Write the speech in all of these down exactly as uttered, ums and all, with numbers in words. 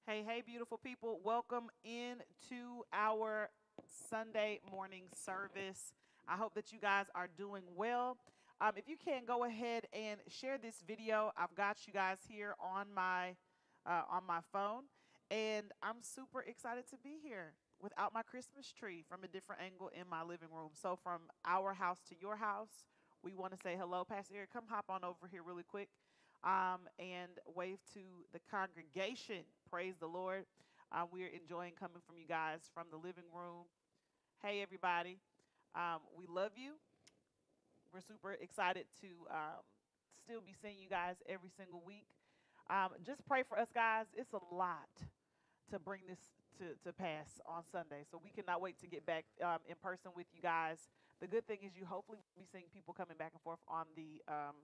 Hey, hey, beautiful people. Welcome into our Sunday morning service. I hope that you guys are doing well. Um, if you can go ahead and share this video, I've got you guys here on my uh, on my phone, and I'm super excited to be here without my Christmas tree from a different angle in my living room. So from our house to your house, we want to say hello, Pastor Eric. Come hop on over here really quick um, and wave to the congregation. Praise the Lord. Uh, we're enjoying coming from you guys from the living room. Hey, everybody. Um, we love you. We're super excited to um, still be seeing you guys every single week. Um, just pray for us, guys. It's a lot to bring this to, to pass on Sunday. So we cannot wait to get back um, in person with you guys. The good thing is you hopefully will be seeing people coming back and forth on the um,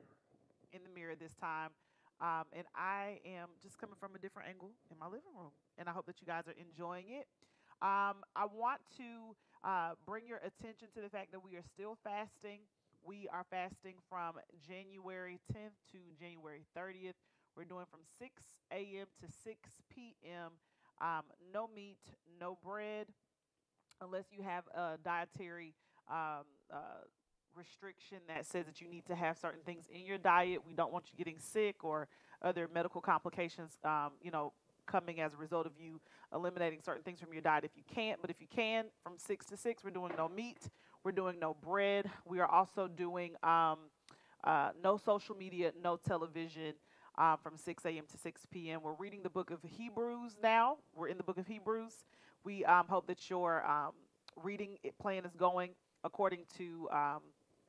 in the mirror this time. Um, and I am just coming from a different angle in my living room. And I hope that you guys are enjoying it. Um, I want to uh, bring your attention to the fact that we are still fasting. We are fasting from January tenth to January thirtieth. We're doing from six a m to six p m Um, no meat, no bread, unless you have a dietary um, uh, restriction that says that you need to have certain things in your diet. We don't want you getting sick or other medical complications, um, you know, coming as a result of you eliminating certain things from your diet if you can't. But if you can, from six to six, we're doing no meat. We're doing no bread. We are also doing um, uh, no social media, no television. Uh, from six a m to six p m We're reading the book of Hebrews now. We're in the book of Hebrews. We um, hope that your um, reading plan is going according to um,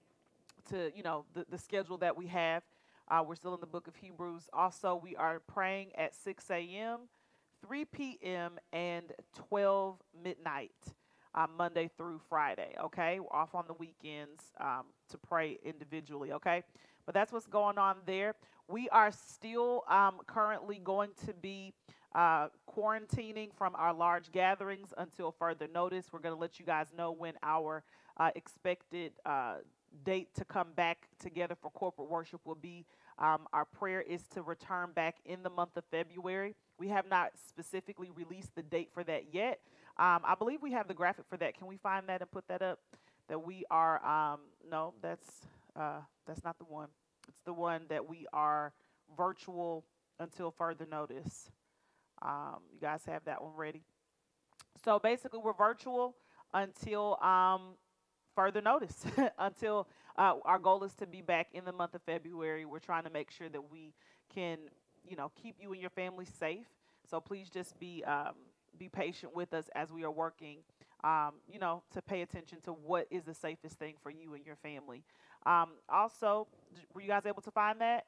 to you know the, the schedule that we have. Uh, we're still in the book of Hebrews. Also, we are praying at six a m, three p m, and twelve midnight, uh, Monday through Friday. Okay, we're off on the weekends um, to pray individually. Okay, but that's what's going on there. We are still um, currently going to be uh, quarantining from our large gatherings until further notice. We're going to let you guys know when our uh, expected uh, date to come back together for corporate worship will be. Um, our prayer is to return back in the month of February. We have not specifically released the date for that yet. Um, I believe we have the graphic for that. Can we find that and put that up? That we are, um, no, that's uh, that's not the one. It's the one that we are virtual until further notice. Um, you guys have that one ready. So basically, we're virtual until um, further notice. until uh, our goal is to be back in the month of February. We're trying to make sure that we can, you know, keep you and your family safe. So please just be um, be patient with us as we are working. Um, you know, to pay attention to what is the safest thing for you and your family. Um, also, were you guys able to find that?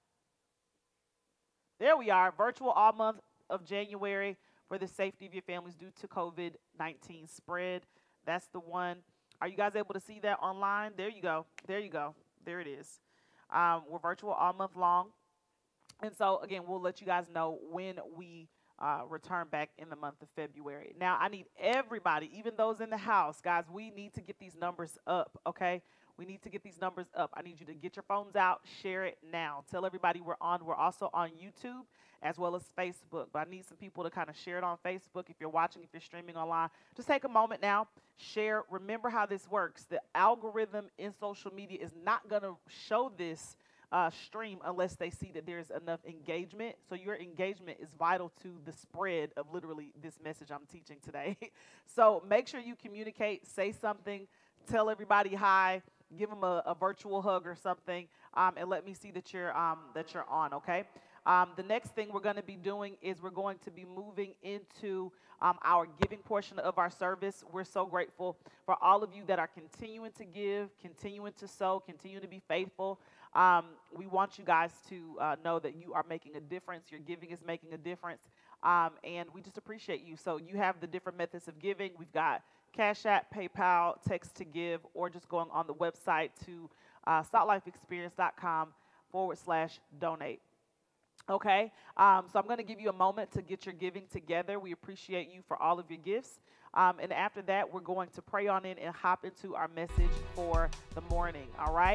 There we are, virtual all month of January for the safety of your families due to COVID nineteen spread. That's the one. Are you guys able to see that online? There you go. There you go. There it is. Um, we're virtual all month long. And so, again, we'll let you guys know when we uh, return back in the month of February. Now, I need everybody, even those in the house, guys, we need to get these numbers up, okay? We need to get these numbers up. I need you to get your phones out, share it now. Tell everybody we're on. We're also on YouTube as well as Facebook. But I need some people to kind of share it on Facebook. If you're watching, if you're streaming online, just take a moment now, share. Remember how this works. The algorithm in social media is not going to show this uh, stream unless they see that there's enough engagement. So your engagement is vital to the spread of literally this message I'm teaching today. So make sure you communicate, say something, tell everybody hi, give them a, a virtual hug or something, um, and let me see that you're um, that you're on. Okay. Um, the next thing we're going to be doing is we're going to be moving into um, our giving portion of our service. We're so grateful for all of you that are continuing to give, continuing to sow, continue to be faithful. Um, we want you guys to uh, know that you are making a difference. Your giving is making a difference, um, and we just appreciate you. So you have the different methods of giving. We've got Cash App, PayPal, text to give, or just going on the website to uh, saltlifeexperience.com forward slash donate. Okay, um, so I'm going to give you a moment to get your giving together. We appreciate you for all of your gifts. Um, and after that, we're going to pray on in and hop into our message for the morning. All right.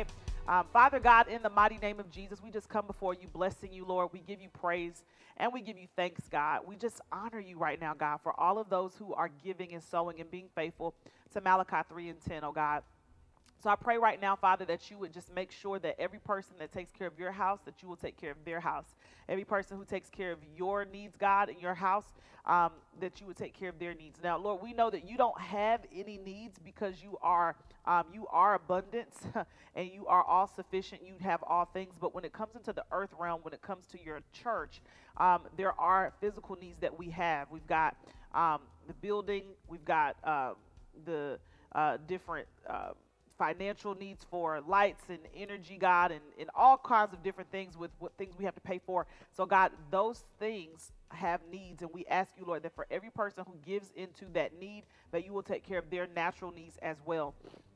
Um, Father God, in the mighty name of Jesus, we just come before you, blessing you, Lord. We give you praise and we give you thanks, God. We just honor you right now, God, for all of those who are giving and sowing and being faithful to Malachi three and ten, oh God. So I pray right now, Father, that you would just make sure that every person that takes care of your house, that you will take care of their house. Every person who takes care of your needs, God, in your house, um, that you would take care of their needs. Now, Lord, we know that you don't have any needs because you are um, you are abundance and you are all sufficient. You have all things. But when it comes into the earth realm, when it comes to your church, um, there are physical needs that we have. We've got um, the building. We've got uh, the uh, different uh, financial needs for lights and energy, God, and, and all kinds of different things with what things we have to pay for. So, God, those things have needs, and we ask you, Lord, that for every person who gives into that need, that you will take care of their natural needs as well.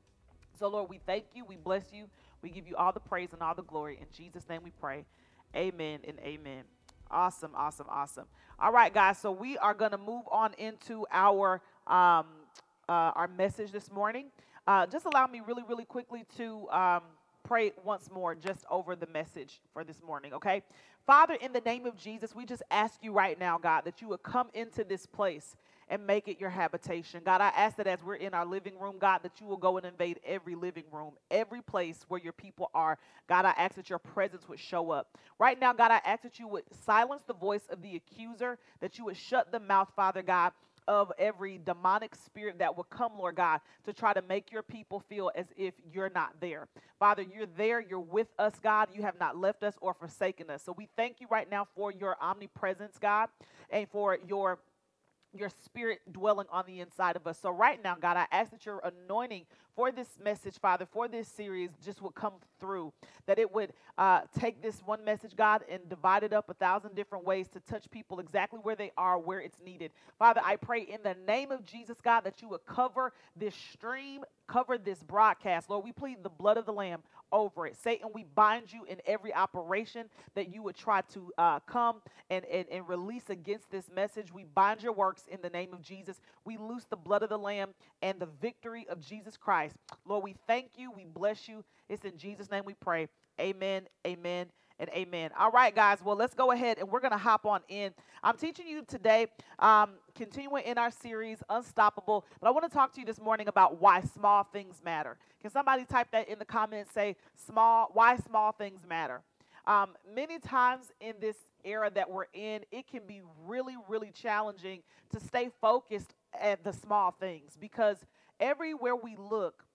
So, Lord, we thank you, we bless you, we give you all the praise and all the glory. In Jesus' name we pray. Amen and amen. Awesome, awesome, awesome. All right, guys, so we are going to move on into our um, uh, our message this morning. Uh, just allow me really, really quickly to um, pray once more just over the message for this morning, okay? Father, in the name of Jesus, we just ask you right now, God, that you would come into this place and make it your habitation. God, I ask that as we're in our living room, God, that you will go and invade every living room, every place where your people are. God, I ask that your presence would show up. Right now, God, I ask that you would silence the voice of the accuser, that you would shut the mouth, Father God, of every demonic spirit that will come, Lord God, to try to make your people feel as if you're not there. Father, you're there. You're with us, God. You have not left us or forsaken us. So we thank you right now for your omnipresence, God, and for your your spirit dwelling on the inside of us. So right now, God, I ask that your anointing for this message, Father, for this series just would come through, that it would uh, take this one message, God, and divide it up a thousand different ways to touch people exactly where they are, where it's needed. Father, I pray in the name of Jesus, God, that you would cover this stream, cover this broadcast. Lord, we plead the blood of the Lamb over it. Satan, we bind you in every operation that you would try to uh, come and, and, and release against this message. We bind your works in the name of Jesus. We loose the blood of the Lamb and the victory of Jesus Christ. Lord, we thank you. We bless you. It's in Jesus' name we pray. Amen, amen, and amen. All right, guys. Well, let's go ahead and we're going to hop on in. I'm teaching you today, um, continuing in our series, Unstoppable. But I want to talk to you this morning about why small things matter. Can somebody type that in the comments? Say, small, why small things matter. Um, many times in this era that we're in, it can be really, really challenging to stay focused at the small things because everywhere we look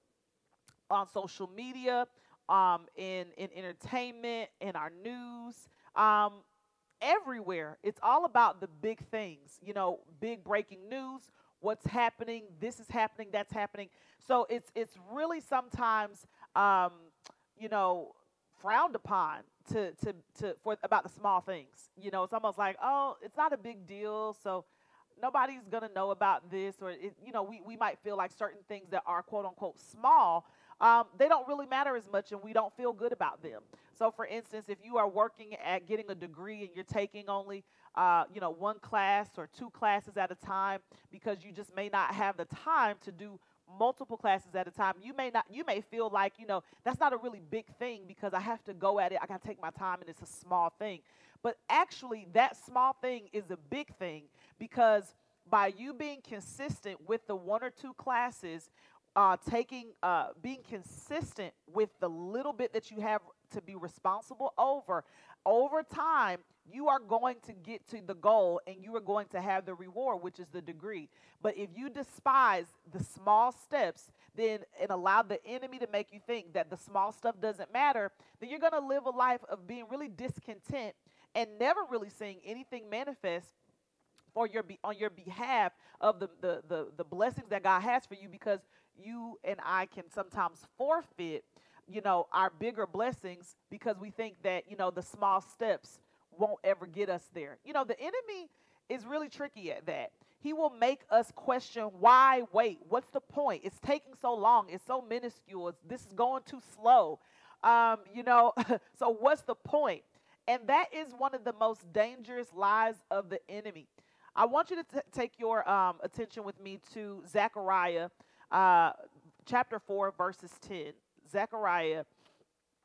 on social media, um, in, in entertainment, in our news, um, everywhere, it's all about the big things, you know, big breaking news, what's happening, this is happening, that's happening. So it's it's really sometimes, um, you know, frowned upon to, to, to for about the small things. You know, it's almost like, oh, it's not a big deal, so nobody's going to know about this, or, it, you know, we, we might feel like certain things that are quote unquote small, um, they don't really matter as much and we don't feel good about them. So for instance, if you are working at getting a degree and you're taking only, uh, you know, one class or two classes at a time because you just may not have the time to do multiple classes at a time, you may not, you may feel like, you know, that's not a really big thing because I have to go at it. I got to take my time and it's a small thing. But actually that small thing is a big thing because by you being consistent with the one or two classes, uh, taking, uh, being consistent with the little bit that you have to be responsible over, over time, you are going to get to the goal and you are going to have the reward, which is the degree. But if you despise the small steps, then and allow the enemy to make you think that the small stuff doesn't matter, then you're going to live a life of being really discontent and never really seeing anything manifest for your be on your behalf of the, the the the blessings that God has for you, because you and I can sometimes forfeit, you know, our bigger blessings because we think that, you know, the small steps won't ever get us there. You know, the enemy is really tricky at that. He will make us question, why wait? What's the point? It's taking so long. It's so minuscule. It's, this is going too slow. Um, you know, so what's the point? And that is one of the most dangerous lies of the enemy. I want you to t- take your um, attention with me to Zechariah uh, chapter four, verses ten. Zechariah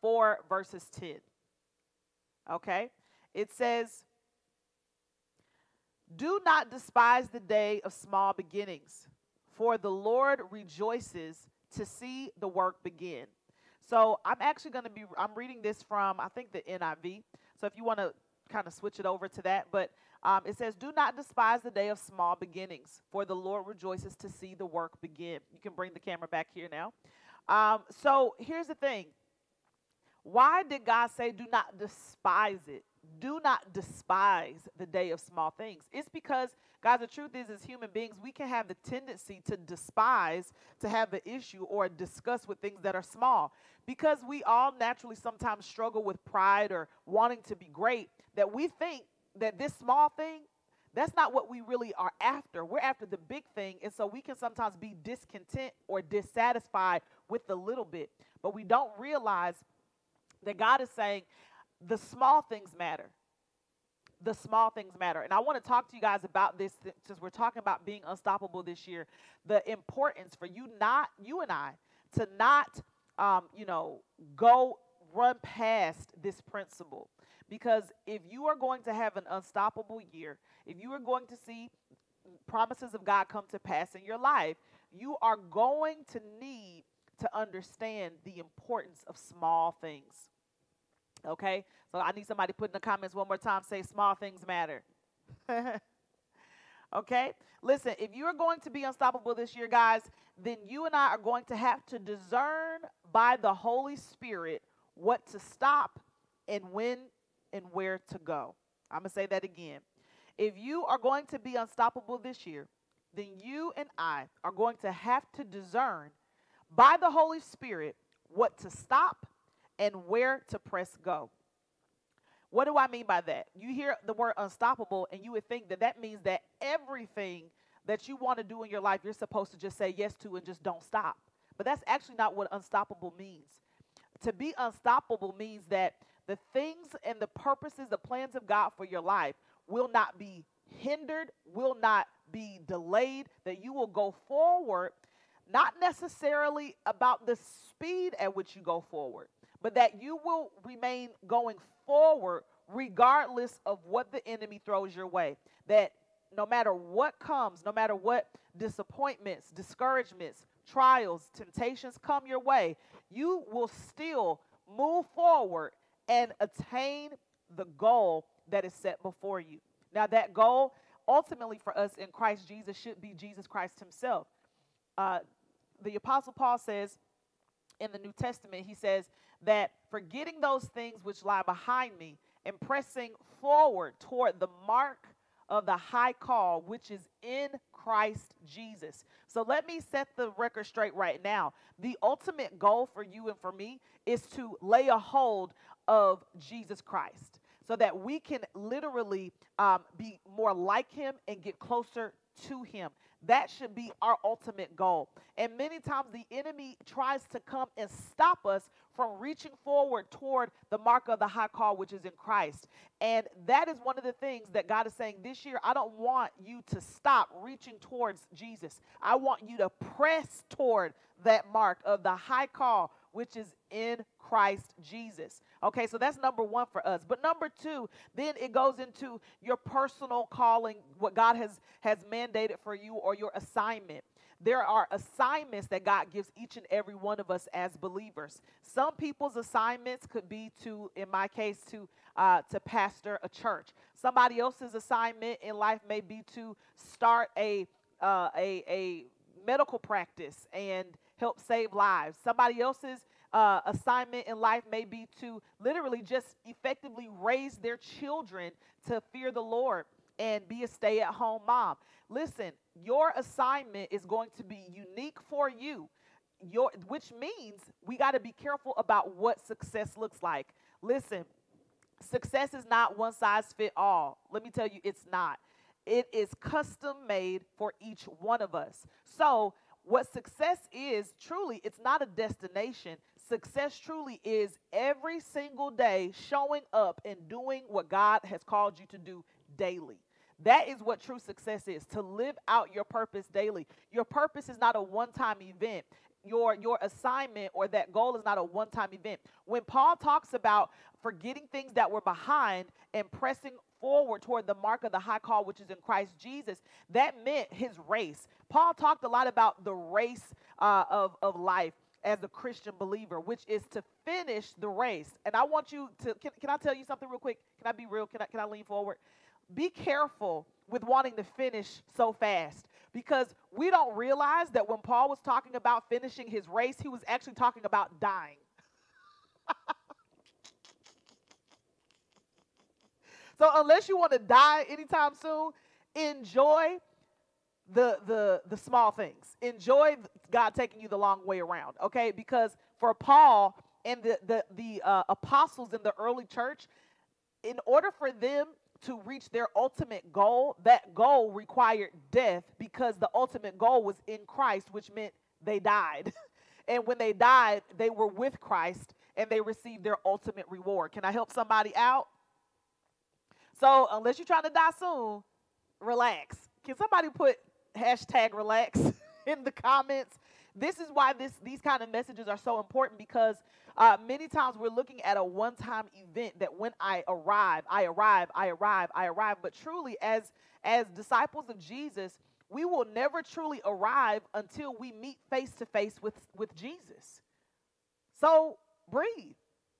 four, verses ten. Okay? It says, do not despise the day of small beginnings, for the Lord rejoices to see the work begin. So I'm actually going to be, I'm reading this from, I think, the N I V. So if you want to kind of switch it over to that. But um, it says, do not despise the day of small beginnings, for the Lord rejoices to see the work begin. You can bring the camera back here now. Um, so here's the thing. Why did God say do not despise it? Do not despise the day of small things. It's because, guys, the truth is, as human beings, we can have the tendency to despise, to have an issue or discuss with things that are small. Because we all naturally sometimes struggle with pride or wanting to be great, that we think that this small thing, that's not what we really are after. We're after the big thing, and so we can sometimes be discontent or dissatisfied with the little bit. But we don't realize that God is saying the small things matter. The small things matter. And I want to talk to you guys about this since we're talking about being unstoppable this year. The importance for you not, you and I, to not, um, you know, go run past this principle. Because if you are going to have an unstoppable year, if you are going to see promises of God come to pass in your life, you are going to need to understand the importance of small things. Okay, so I need somebody to put in the comments one more time, say small things matter. Okay, listen, if you are going to be unstoppable this year, guys, then you and I are going to have to discern by the Holy Spirit what to stop and when and where to go. I'm going to say that again. If you are going to be unstoppable this year, then you and I are going to have to discern by the Holy Spirit what to stop and where to press go. What do I mean by that? You hear the word unstoppable and you would think that that means that everything that you want to do in your life, you're supposed to just say yes to and just don't stop. But that's actually not what unstoppable means. To be unstoppable means that the things and the purposes, the plans of God for your life will not be hindered, will not be delayed, that you will go forward, not necessarily about the speed at which you go forward, but that you will remain going forward regardless of what the enemy throws your way. That no matter what comes, no matter what disappointments, discouragements, trials, temptations come your way, you will still move forward and attain the goal that is set before you. Now, that goal ultimately for us in Christ Jesus should be Jesus Christ himself. Uh, the Apostle Paul says in the New Testament, he says that forgetting those things which lie behind me and pressing forward toward the mark of the high call, which is in Christ Jesus. So let me set the record straight right now. The ultimate goal for you and for me is to lay a hold of Jesus Christ so that we can literally um, be more like him and get closer to him. That should be our ultimate goal. And many times the enemy tries to come and stop us from reaching forward toward the mark of the high call, which is in Christ. And that is one of the things that God is saying this year. I don't want you to stop reaching towards Jesus. I want you to press toward that mark of the high call, which is in Christ Jesus. Okay, so that's number one for us. But number two, then it goes into your personal calling, what God has, has mandated for you, or your assignment. There are assignments that God gives each and every one of us as believers. Some people's assignments could be to, in my case, to uh, to pastor a church. Somebody else's assignment in life may be to start a uh, a, a medical practice and help save lives. Somebody else's uh, assignment in life may be to literally just effectively raise their children to fear the Lord and be a stay-at-home mom. Listen, your assignment is going to be unique for you, your, which means we got to be careful about what success looks like. Listen, success is not one size fit all. Let me tell you, it's not. It is custom made for each one of us. So what success is, truly, it's not a destination. Success truly is every single day showing up and doing what God has called you to do daily. That is what true success is, to live out your purpose daily. Your purpose is not a one-time event. your your assignment or that goal is not a one-time event. When Paul talks about forgetting things that were behind and pressing forward toward the mark of the high call, which is in Christ Jesus, that meant his race. Paul talked a lot about the race uh, of, of life as a Christian believer, which is to finish the race. And I want you to, can, can I tell you something real quick? Can I be real? Can I, can I lean forward? Be careful with wanting to finish so fast, because we don't realize that when Paul was talking about finishing his race, he was actually talking about dying. So unless you want to die anytime soon, enjoy the the the small things. Enjoy God taking you the long way around, okay? Because for Paul and the the the uh, apostles in the early church, in order for them to reach their ultimate goal, that goal required death, because the ultimate goal was in Christ, which meant they died. And when they died, they were with Christ and they received their ultimate reward. Can I help somebody out? So unless you're trying to die soon, relax. Can somebody put hashtag relax in the comments? This is why this these kind of messages are so important, because uh, many times we're looking at a one-time event that when I arrive, I arrive, I arrive, I arrive. But truly, as, as disciples of Jesus, we will never truly arrive until we meet face-to-face with, with Jesus. So breathe.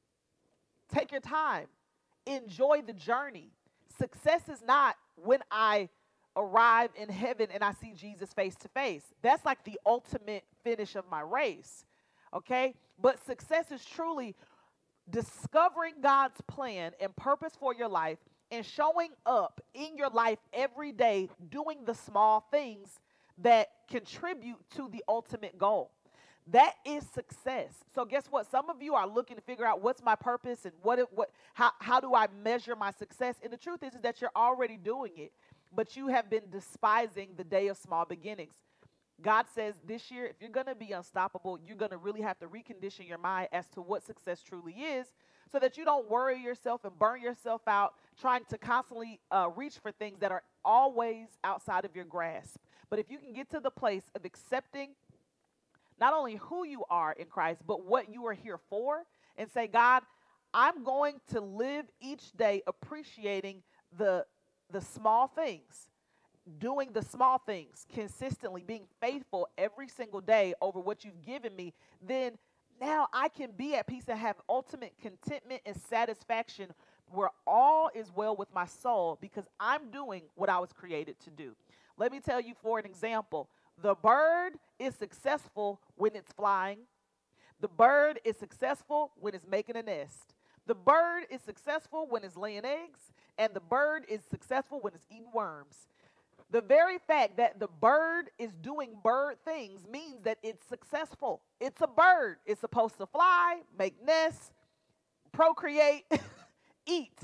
Take your time. Enjoy the journey. Success is not when I arrive in heaven and I see Jesus face to face. That's like the ultimate finish of my race, okay? But success is truly discovering God's plan and purpose for your life and showing up in your life every day, doing the small things that contribute to the ultimate goal. That is success. So guess what? Some of you are looking to figure out what's my purpose and what, it, what, how, how do I measure my success? And the truth is, is that you're already doing it, but you have been despising the day of small beginnings. God says this year, if you're going to be unstoppable, you're going to really have to recondition your mind as to what success truly is, so that you don't worry yourself and burn yourself out trying to constantly uh, reach for things that are always outside of your grasp. But if you can get to the place of accepting not only who you are in Christ, but what you are here for, and say, God, I'm going to live each day appreciating the, the small things, doing the small things consistently, being faithful every single day over what you've given me, then now I can be at peace and have ultimate contentment and satisfaction where all is well with my soul, because I'm doing what I was created to do. Let me tell you, for an example, the bird is successful when it's flying. The bird is successful when it's making a nest. The bird is successful when it's laying eggs, and the bird is successful when it's eating worms. The very fact that the bird is doing bird things means that it's successful. It's a bird. It's supposed to fly, make nests, procreate, eat.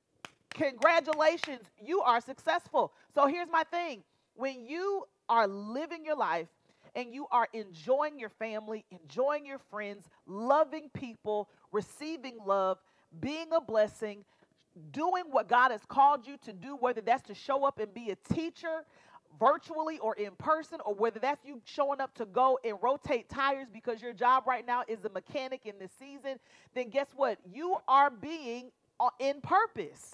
Congratulations, you are successful. So here's my thing. When you are living your life and you are enjoying your family, enjoying your friends, loving people, receiving love, being a blessing, doing what God has called you to do, whether that's to show up and be a teacher virtually or in person, or whether that's you showing up to go and rotate tires because your job right now is a mechanic in this season, then guess what? You are being in purpose.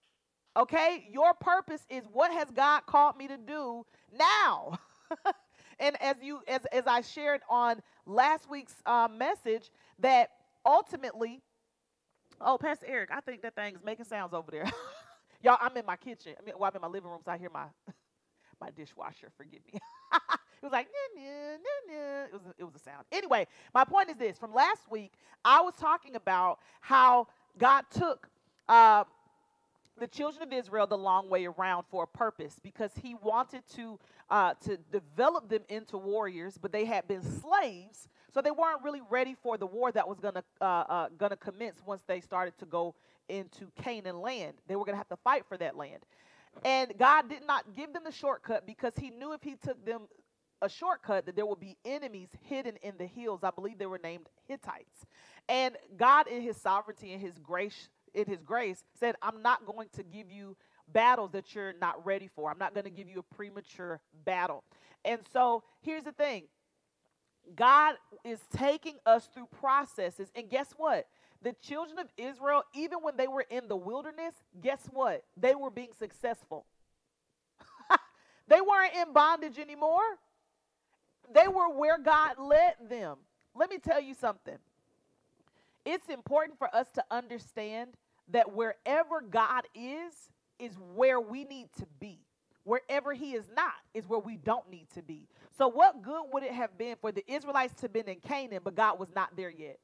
Okay? Your purpose is, what has God called me to do now? And as you as, as I shared on last week's uh, message, that ultimately, oh, Pastor Eric, I think that thing's making sounds over there. Y'all, I'm in my kitchen. I mean, well, I'm in my living room, so I hear my my dishwasher. Forgive me. It was like, nah, nah, nah, nah. It was a, it was a sound. Anyway, my point is this: from last week, I was talking about how God took Uh, the children of Israel the long way around for a purpose, because he wanted to uh, to develop them into warriors, but they had been slaves, so they weren't really ready for the war that was gonna uh, uh, gonna commence once they started to go into Canaan land. They were gonna have to fight for that land, and God did not give them the shortcut, because he knew if he took them a shortcut that there would be enemies hidden in the hills. I believe they were named Hittites, and God, in his sovereignty and his grace. in his grace, said, I'm not going to give you battles that you're not ready for. I'm not going to give you a premature battle. And so here's the thing. God is taking us through processes. And guess what? The children of Israel, even when they were in the wilderness, guess what? They were being successful. They weren't in bondage anymore. They were where God led them. Let me tell you something. It's important for us to understand that wherever God is, is where we need to be. Wherever he is not is where we don't need to be. So what good would it have been for the Israelites to have been in Canaan, but God was not there yet?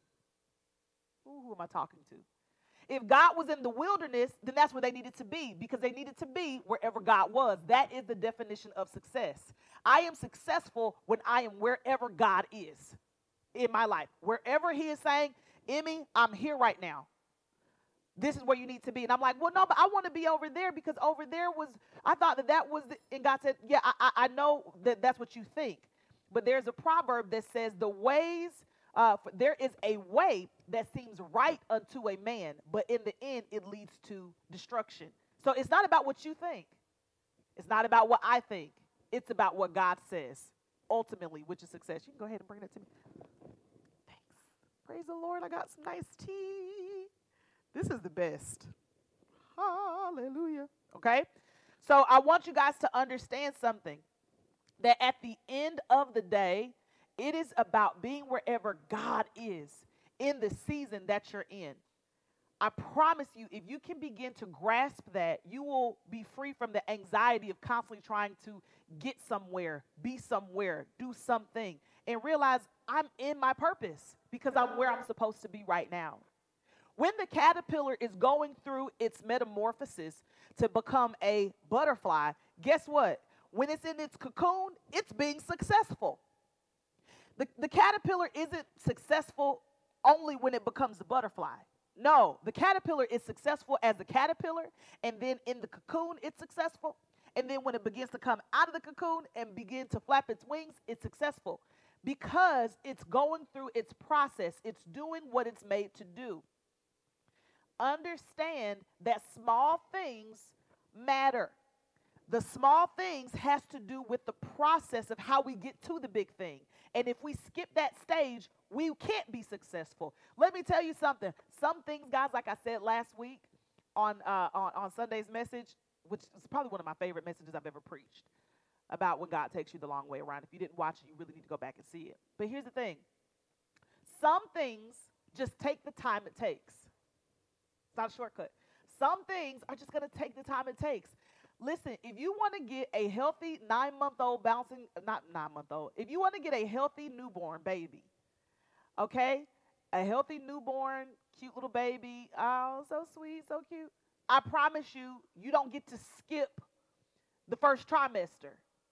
Ooh, who am I talking to? If God was in the wilderness, then that's where they needed to be, because they needed to be wherever God was. That is the definition of success. I am successful when I am wherever God is in my life. Wherever he is saying, Emmy, I'm here right now. This is where you need to be. And I'm like, well, no, but I want to be over there, because over there was, I thought that that was, the, and God said, yeah, I, I, I know that that's what you think. But there's a proverb that says the ways, uh, there is a way that seems right unto a man, but in the end, it leads to destruction. So it's not about what you think. It's not about what I think. It's about what God says, ultimately, which is success. You can go ahead and bring that to me. Thanks. Praise the Lord. I got some nice tea. This is the best. Hallelujah. Okay? So I want you guys to understand something. That at the end of the day, it is about being wherever God is in the season that you're in. I promise you, if you can begin to grasp that, you will be free from the anxiety of constantly trying to get somewhere, be somewhere, do something, and realize I'm in my purpose because I'm where I'm supposed to be right now. When the caterpillar is going through its metamorphosis to become a butterfly, guess what? When it's in its cocoon, it's being successful. The, the caterpillar isn't successful only when it becomes a butterfly. No, the caterpillar is successful as a caterpillar, and then in the cocoon, it's successful. And then when it begins to come out of the cocoon and begin to flap its wings, it's successful because it's going through its process. It's doing what it's made to do. Understand that small things matter. The small things has to do with the process of how we get to the big thing. And if we skip that stage, we can't be successful. Let me tell you something. Some things, guys, like I said last week on, uh, on, on Sunday's message, which is probably one of my favorite messages I've ever preached, about when God takes you the long way around. If you didn't watch it, you really need to go back and see it. But here's the thing. Some things just take the time it takes. It's not a shortcut. Some things are just going to take the time it takes. Listen, if you want to get a healthy nine-month-old bouncing, not nine-month-old, if you want to get a healthy newborn baby, okay, a healthy newborn, cute little baby, oh, so sweet, so cute, I promise you, you don't get to skip the first trimester.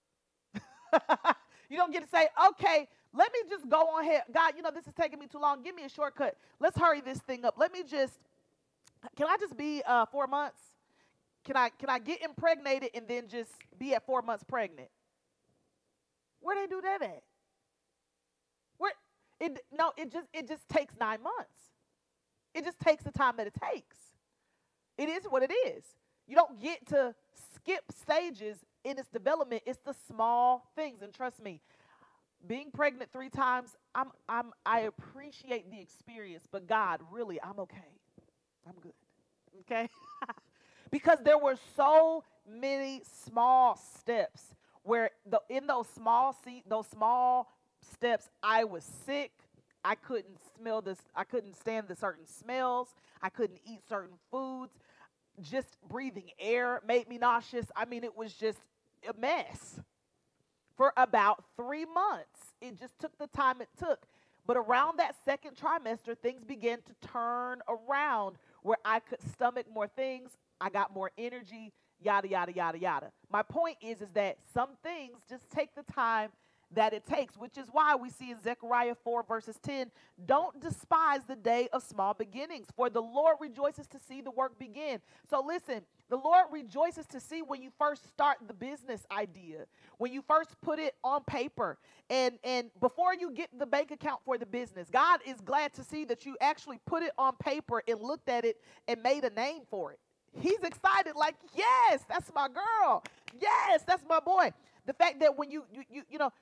You don't get to say, okay, let me just go on ahead. God, you know, this is taking me too long. Give me a shortcut. Let's hurry this thing up. Let me just, can I just be uh, four months? Can I can I get impregnated and then just be at four months pregnant? Where they do that at? Where it no, it just it just takes nine months. It just takes the time that it takes. It is what it is. You don't get to skip stages in its development. It's the small things. And trust me, being pregnant three times, I'm I'm I appreciate the experience, but God, really, I'm okay. I'm good. Okay? Because there were so many small steps where the, in those small seat, those small steps, I was sick. I couldn't smell this. I couldn't stand the certain smells. I couldn't eat certain foods. Just breathing air made me nauseous. I mean, it was just a mess for about three months. It just took the time it took. But around that second trimester, things began to turn around where I could stomach more things. I got more energy, yada, yada, yada, yada. My point is, is that some things just take the time that it takes, which is why we see in Zechariah four verses ten, don't despise the day of small beginnings, for the Lord rejoices to see the work begin. So listen, the Lord rejoices to see when you first start the business idea, when you first put it on paper, and, and before you get the bank account for the business. God is glad to see that you actually put it on paper and looked at it and made a name for it. He's excited, like, yes, that's my girl. Yes, that's my boy. The fact that when you, you, you, you know,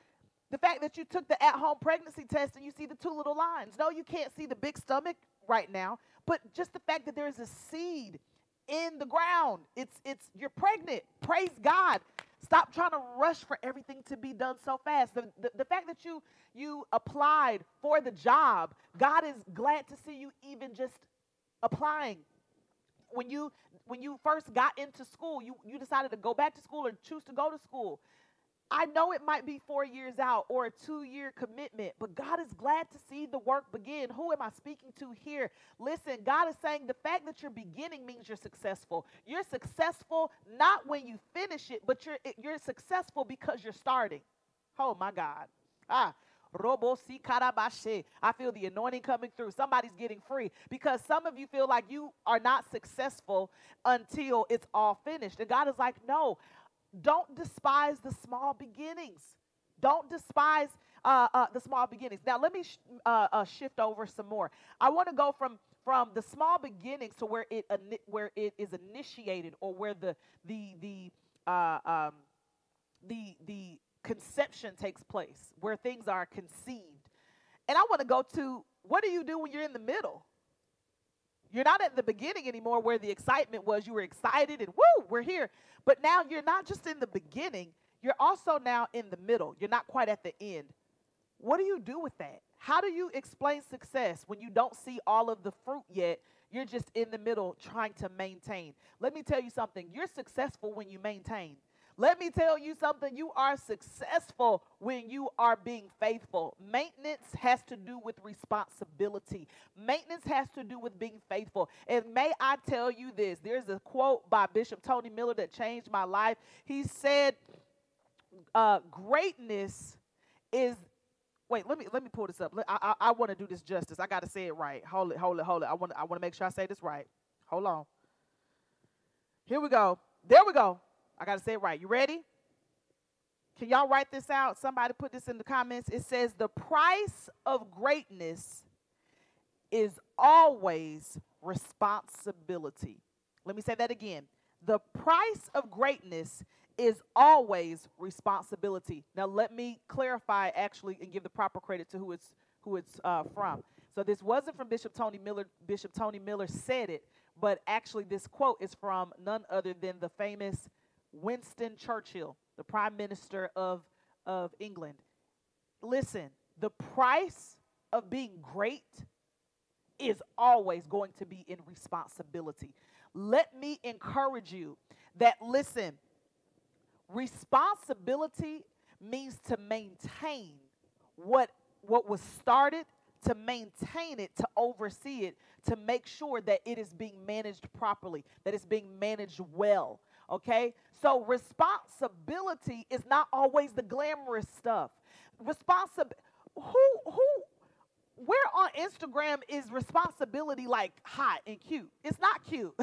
The fact that you took the at-home pregnancy test and you see the two little lines. No, you can't see the big stomach right now, but just the fact that there is a seed in the ground. It's it's you're pregnant. Praise God. Stop trying to rush for everything to be done so fast. The, the, the fact that you you applied for the job, God is glad to see you even just applying. When you when you first got into school, you, you decided to go back to school or choose to go to school. I know it might be four years out or a two-year commitment, but God is glad to see the work begin. Who am I speaking to here? Listen, God is saying the fact that you're beginning means you're successful. You're successful not when you finish it, but you're you're successful because you're starting. Oh, my God. Ah. Robo si karabashe. I feel the anointing coming through. Somebody's getting free because some of you feel like you are not successful until it's all finished. And God is like, no. Don't despise the small beginnings. Don't despise uh, uh, the small beginnings. Now, let me sh- uh, uh, shift over some more. I want to go from from the small beginnings to where it uh, where it is initiated, or where the the the uh, um, the the conception takes place, where things are conceived. And I want to go to, what do you do when you're in the middle? You're not at the beginning anymore where the excitement was. You were excited and woo, we're here. But now you're not just in the beginning. You're also now in the middle. You're not quite at the end. What do you do with that? How do you explain success when you don't see all of the fruit yet? You're just in the middle trying to maintain. Let me tell you something. You're successful when you maintain. Let me tell you something. You are successful when you are being faithful. Maintenance has to do with responsibility. Maintenance has to do with being faithful. And may I tell you this, there's a quote by Bishop Tony Miller that changed my life. He said, uh, greatness is, wait, let me let me pull this up. I, I, I want to do this justice. I got to say it right. Hold it, hold it, hold it. I want I want to make sure I say this right. Hold on. Here we go. There we go. I got to say it right. You ready? Can y'all write this out? Somebody put this in the comments. It says, the price of greatness is always responsibility. Let me say that again. The price of greatness is always responsibility. Now, let me clarify, actually, and give the proper credit to who it's, who it's uh, from. So this wasn't from Bishop Tony Miller. Bishop Tony Miller said it, but actually this quote is from none other than the famous Winston Churchill, the Prime Minister of, of England. Listen, the price of being great is always going to be in responsibility. Let me encourage you that, listen, responsibility means to maintain what, what was started, to maintain it, to oversee it, to make sure that it is being managed properly, that it's being managed well. Okay, so responsibility is not always the glamorous stuff. Responsibility, who, who, where on Instagram is responsibility like hot and cute? It's not cute.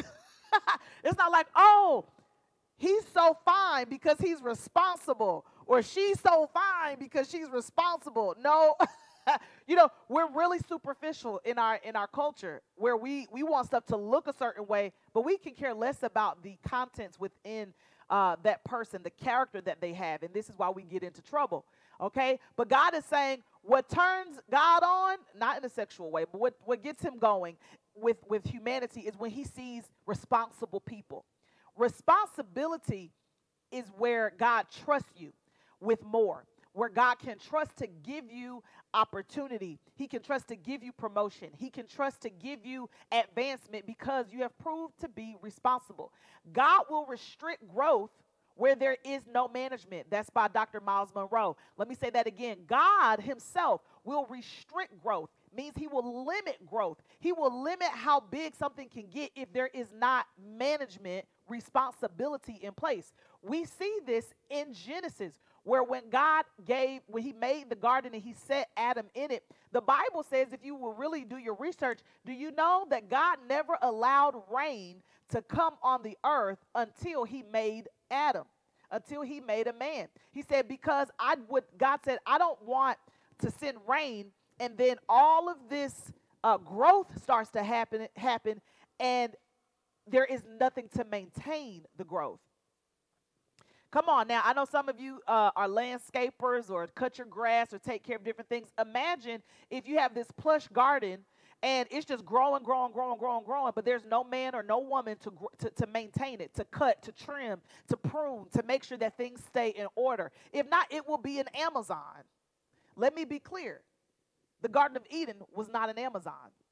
It's not like, oh, he's so fine because he's responsible, or she's so fine because she's responsible. No. You know, we're really superficial in our in our culture, where we, we want stuff to look a certain way, but we can care less about the contents within uh, that person, the character that they have, and this is why we get into trouble, okay? But God is saying what turns God on, not in a sexual way, but what, what gets him going with, with humanity is when he sees responsible people. Responsibility is where God trusts you with more, where God can trust to give you opportunity. He can trust to give you promotion. He can trust to give you advancement because you have proved to be responsible. God will restrict growth where there is no management. That's by Doctor Miles Monroe. Let me say that again. God himself will restrict growth. Means he will limit growth. He will limit how big something can get if there is not management responsibility in place. We see this in Genesis, where when God gave, when he made the garden and he set Adam in it, the Bible says, if you will really do your research, do you know that God never allowed rain to come on the earth until he made Adam, until he made a man? He said, because I would, God said, I don't want to send rain, and then all of this uh, growth starts to happen, happen, and there is nothing to maintain the growth. Come on now. I know some of you uh, are landscapers or cut your grass or take care of different things. Imagine if you have this plush garden and it's just growing, growing, growing, growing, growing, but there's no man or no woman to, to, to maintain it, to cut, to trim, to prune, to make sure that things stay in order. If not, it will be an Amazon. Let me be clear. The Garden of Eden was not an Amazon.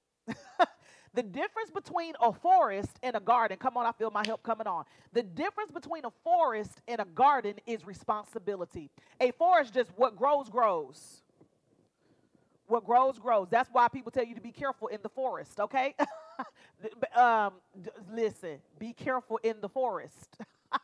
The difference between a forest and a garden, come on, I feel my help coming on. The difference between a forest and a garden is responsibility. A forest, just what grows, grows. What grows, grows. That's why people tell you to be careful in the forest, okay? um, listen, be careful in the forest.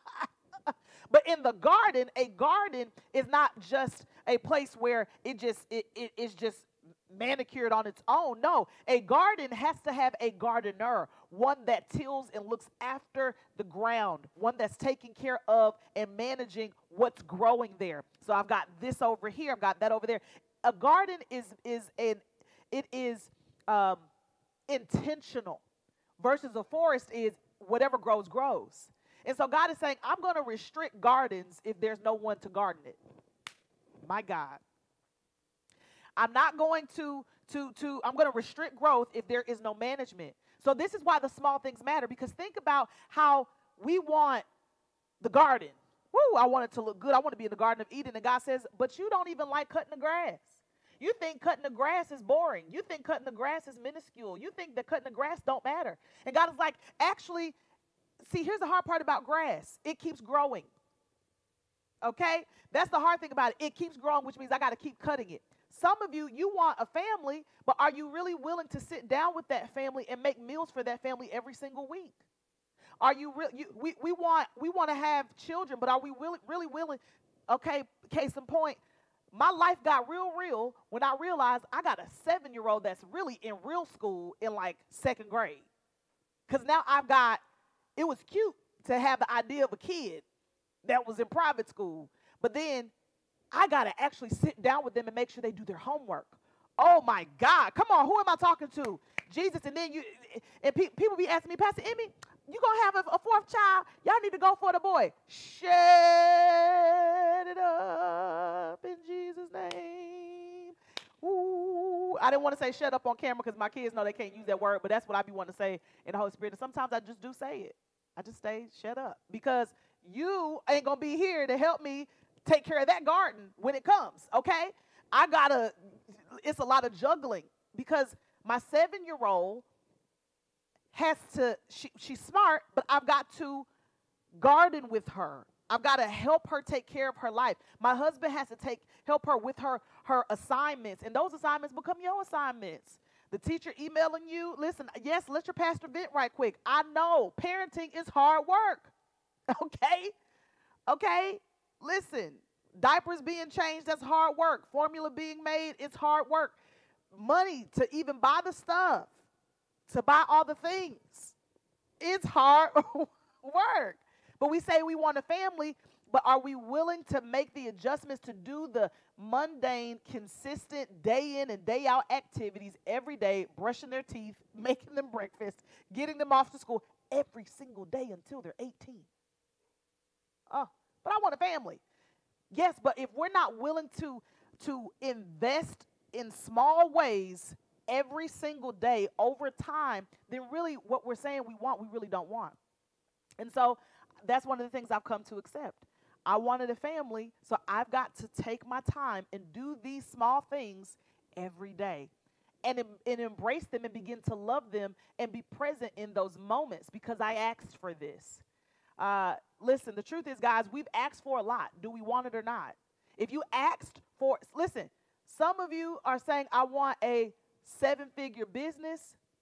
But in the garden, a garden is not just a place where it just it, it it's just manicured on its own. No, a garden has to have a gardener, one that tills and looks after the ground, one that's taking care of and managing what's growing there. So I've got this over here, I've got that over there. A garden is is an it is um, intentional, versus a forest is whatever grows grows. And so God is saying, I'm going to restrict gardens if there's no one to garden it. My God. I'm not going to, to, to, I'm going to restrict growth if there is no management. So this is why the small things matter, because think about how we want the garden. Woo, I want it to look good. I want to be in the Garden of Eden. And God says, but you don't even like cutting the grass. You think cutting the grass is boring. You think cutting the grass is minuscule. You think that cutting the grass don't matter. And God is like, actually, see, here's the hard part about grass. It keeps growing. Okay? That's the hard thing about it. It keeps growing, which means I got to keep cutting it. Some of you, you want a family, but are you really willing to sit down with that family and make meals for that family every single week? Are you really, you, we, we want we want to have children, but are we really, really willing? Okay, case in point, my life got real, real when I realized I got a seven-year-old that's really in real school in like second grade. Because now I've got, it was cute to have the idea of a kid that was in private school, but then I got to actually sit down with them and make sure they do their homework. Oh, my God. Come on. Who am I talking to? Jesus. And then you, and pe- people be asking me, Pastor Emmy, you going to have a, a fourth child? Y'all need to go for the boy. Shut it up in Jesus' name. Ooh. I didn't want to say shut up on camera because my kids know they can't use that word, but that's what I be wanting to say in the Holy Spirit. And sometimes I just do say it. I just say shut up because you ain't going to be here to help me take care of that garden when it comes, okay? I gotta, it's a lot of juggling because my seven-year-old has to, she, she's smart, but I've got to garden with her. I've got to help her take care of her life. My husband has to take help her with her, her assignments, and those assignments become your assignments. The teacher emailing you, listen, yes, let your pastor vent right quick. I know parenting is hard work, okay? Okay? Listen, diapers being changed, that's hard work. Formula being made, it's hard work. Money to even buy the stuff, to buy all the things, it's hard work. But we say we want a family, but are we willing to make the adjustments to do the mundane, consistent, day in and day out activities every day, brushing their teeth, making them breakfast, getting them off to school every single day until they're eighteen? Oh. But I want a family. Yes, but if we're not willing to, to invest in small ways every single day over time, then really what we're saying we want, we really don't want. And so that's one of the things I've come to accept. I wanted a family, so I've got to take my time and do these small things every day. And, and embrace them and begin to love them and be present in those moments because I asked for this. Uh, listen, the truth is, guys, we've asked for a lot. Do we want it or not? If you asked for, listen, some of you are saying, I want a seven-figure business,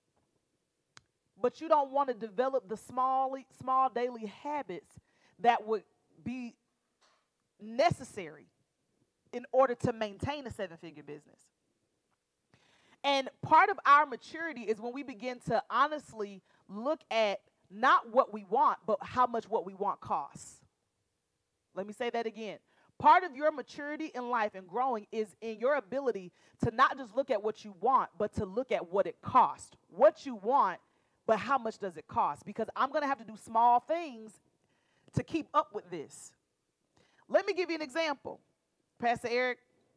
but you don't want to develop the small, small daily habits that would be necessary in order to maintain a seven-figure business. And part of our maturity is when we begin to honestly look at not what we want, but how much what we want costs. Let me say that again. Part of your maturity in life and growing is in your ability to not just look at what you want, but to look at what it costs. What you want, but how much does it cost? Because I'm going to have to do small things to keep up with this. Let me give you an example. Pastor Eric.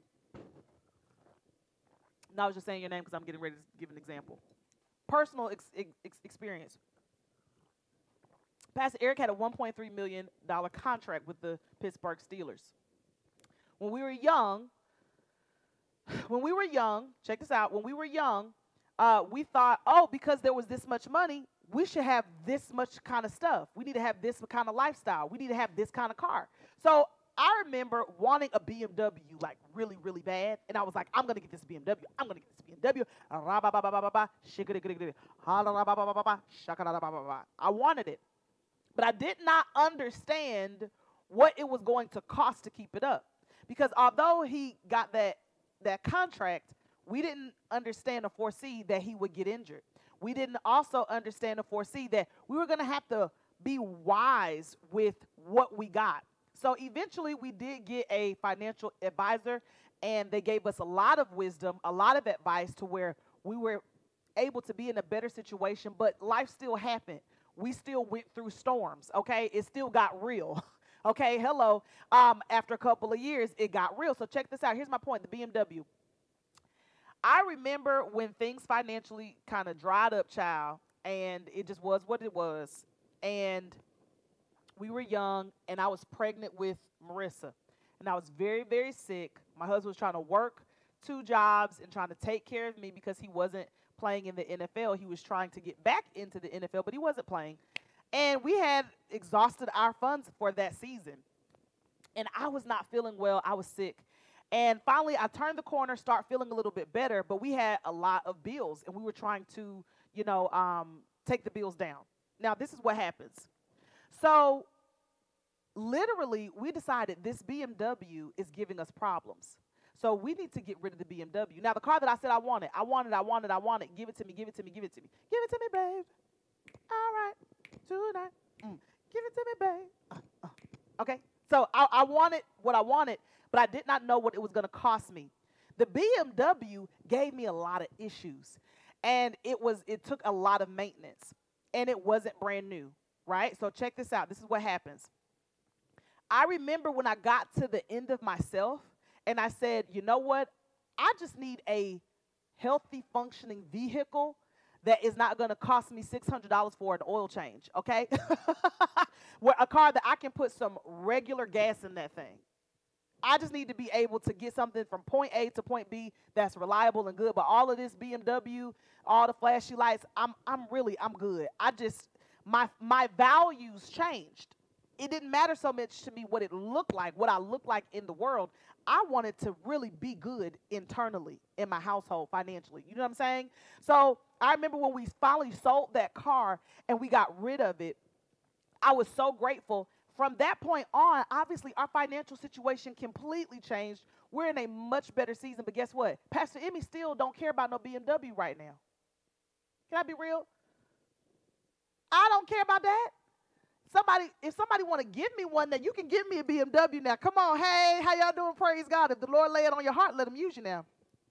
No, I was just saying your name because I'm getting ready to give an example. Personal ex ex experience. Pastor Eric had a one point three million dollars contract with the Pittsburgh Steelers. When we were young, when we were young, check this out, when we were young, uh, we thought, oh, because there was this much money, we should have this much kind of stuff. We need to have this kind of lifestyle. We need to have this kind of car. So I remember wanting a B M W like really, really bad. And I was like, I'm going to get this B M W. I'm going to get this B M W. I wanted it. But I did not understand what it was going to cost to keep it up. Because although he got that, that contract, we didn't understand or foresee that he would get injured. We didn't also understand or foresee that we were going to have to be wise with what we got. So eventually we did get a financial advisor, and they gave us a lot of wisdom, a lot of advice to where we were able to be in a better situation, but life still happened. We still went through storms, okay? It still got real, okay? Hello. Um, after a couple of years, it got real. So check this out. Here's my point, the B M W. I remember when things financially kind of dried up, child, and it just was what it was. And we were young, and I was pregnant with Marissa. And I was very, very sick. My husband was trying to work two jobs and trying to take care of me because he wasn't playing in the N F L. He was trying to get back into the N F L, but he wasn't playing. And we had exhausted our funds for that season. And I was not feeling well. I was sick. And finally, I turned the corner, start feeling a little bit better, but we had a lot of bills, and we were trying to, you know, um, take the bills down. Now, this is what happens. So, literally, we decided this B M W is giving us problems. So, we need to get rid of the B M W. Now, the car that I said I wanted, I wanted, I wanted, I wanted, give it to me, give it to me, give it to me. Give it to me, babe. All right, tonight. Mm. Give it to me, babe. Uh, uh. Okay, so I, I wanted what I wanted, but I did not know what it was going to cost me. The B M W gave me a lot of issues, and it was it took a lot of maintenance, and it wasn't brand new, right? So check this out. This is what happens. I remember when I got to the end of myself, and I said, you know what? I just need a healthy, functioning vehicle that is not going to cost me six hundred dollars for an oil change, okay? Where a car that I can put some regular gas in that thing. I just need to be able to get something from point A to point B that's reliable and good. But all of this B M W, all the flashy lights, I'm I'm really, I'm good. I just, my my values changed. It didn't matter so much to me what it looked like, what I looked like in the world. I wanted to really be good internally in my household financially. You know what I'm saying? So I remember when we finally sold that car and we got rid of it, I was so grateful. From that point on, obviously, our financial situation completely changed. We're in a much better season, but guess what? Pastor Emmy still don't care about no B M W right now. Can I be real? I don't care about that. Somebody, if somebody want to give me one, then you can give me a B M W now. Come on, hey, how y'all doing? Praise God. If the Lord lay it on your heart, let him use you now.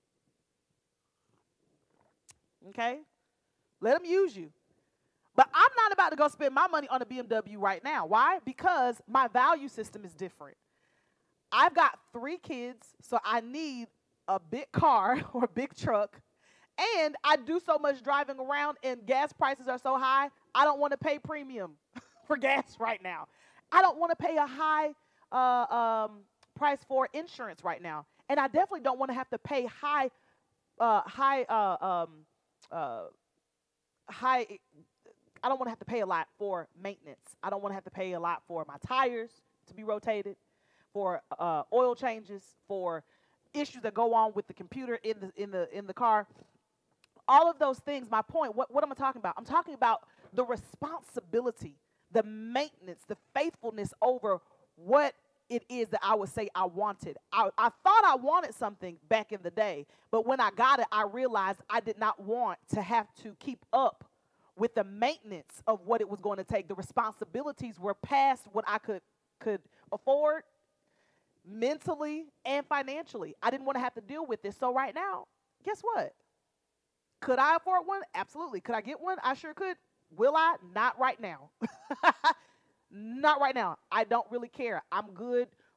Okay? Let him use you. But I'm not about to go spend my money on a B M W right now. Why? Because my value system is different. I've got three kids, so I need a big car or a big truck. And I do so much driving around, and gas prices are so high, I don't want to pay premium for gas right now. I don't want to pay a high uh, um, price for insurance right now. And I definitely don't want to have to pay high, uh, high, uh, um, uh, high, I don't want to have to pay a lot for maintenance. I don't want to have to pay a lot for my tires to be rotated, for uh, oil changes, for issues that go on with the computer in the in the in the car. All of those things. My point. What what am I talking about? I'm talking about the responsibility, the maintenance, the faithfulness over what it is that I would say I wanted. I, I thought I wanted something back in the day, but when I got it, I realized I did not want to have to keep up with the maintenance of what it was going to take. The responsibilities were past what I could could afford mentally and financially. I didn't want to have to deal with this. So right now, guess what? Could I afford one? Absolutely. Could I get one? I sure could. Will I? Not right now. Not right now. I don't really care. I'm good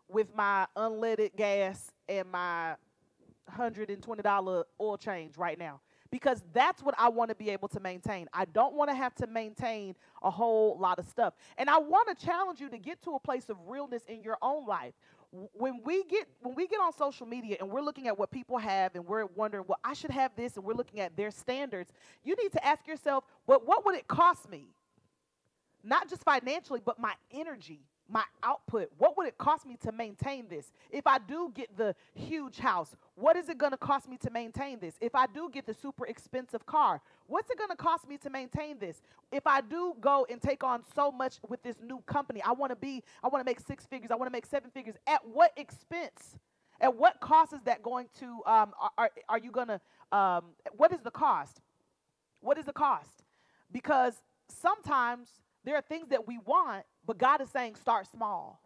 with my unleaded gas and my one hundred twenty dollars oil change right now, because that's what I want to be able to maintain. I don't want to have to maintain a whole lot of stuff. And I want to challenge you to get to a place of realness in your own life. When we get when we get on social media and we're looking at what people have and we're wondering, well, I should have this, and we're looking at their standards, you need to ask yourself, well, what would it cost me? Not just financially, but my energy, my output. What would it cost me to maintain this? If I do get the huge house, what is it going to cost me to maintain this? If I do get the super expensive car, what's it going to cost me to maintain this? If I do go and take on so much with this new company, I want to be, I want to make six figures, I want to make seven figures. At what expense? At what cost is that going to, um, are, are you going to, um, what is the cost? What is the cost? Because sometimes there are things that we want, but God is saying start small.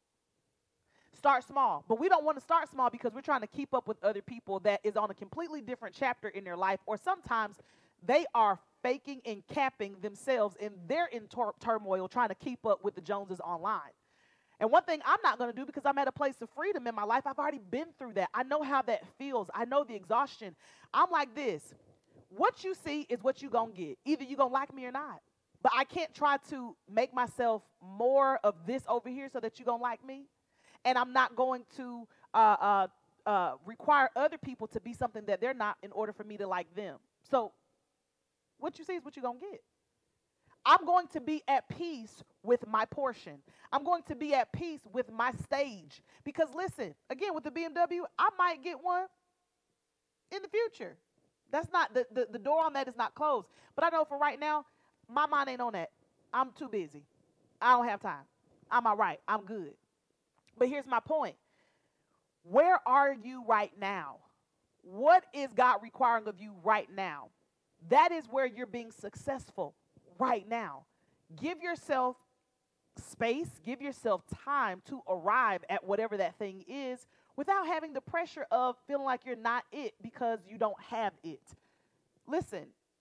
Start small. But we don't want to start small because we're trying to keep up with other people that is on a completely different chapter in their life, or sometimes they are faking and capping themselves and they're in tur- turmoil trying to keep up with the Joneses online. And one thing I'm not going to do, because I'm at a place of freedom in my life, I've already been through that. I know how that feels. I know the exhaustion. I'm like this. What you see is what you're going to get. Either you're going to like me or not. But I can't try to make myself more of this over here so that you're going to like me. And I'm not going to uh, uh, uh, require other people to be something that they're not in order for me to like them. So what you see is what you're going to get. I'm going to be at peace with my portion. I'm going to be at peace with my stage. Because listen, again, with the B M W, I might get one in the future. That's not, the, the, the door on that is not closed. But I know for right now, my mind ain't on that. I'm too busy. I don't have time. I'm all right. I'm good. But here's my point. Where are you right now? What is God requiring of you right now? That is where you're being successful right now. Give yourself space, give yourself time to arrive at whatever that thing is without having the pressure of feeling like you're not it because you don't have it. Listen.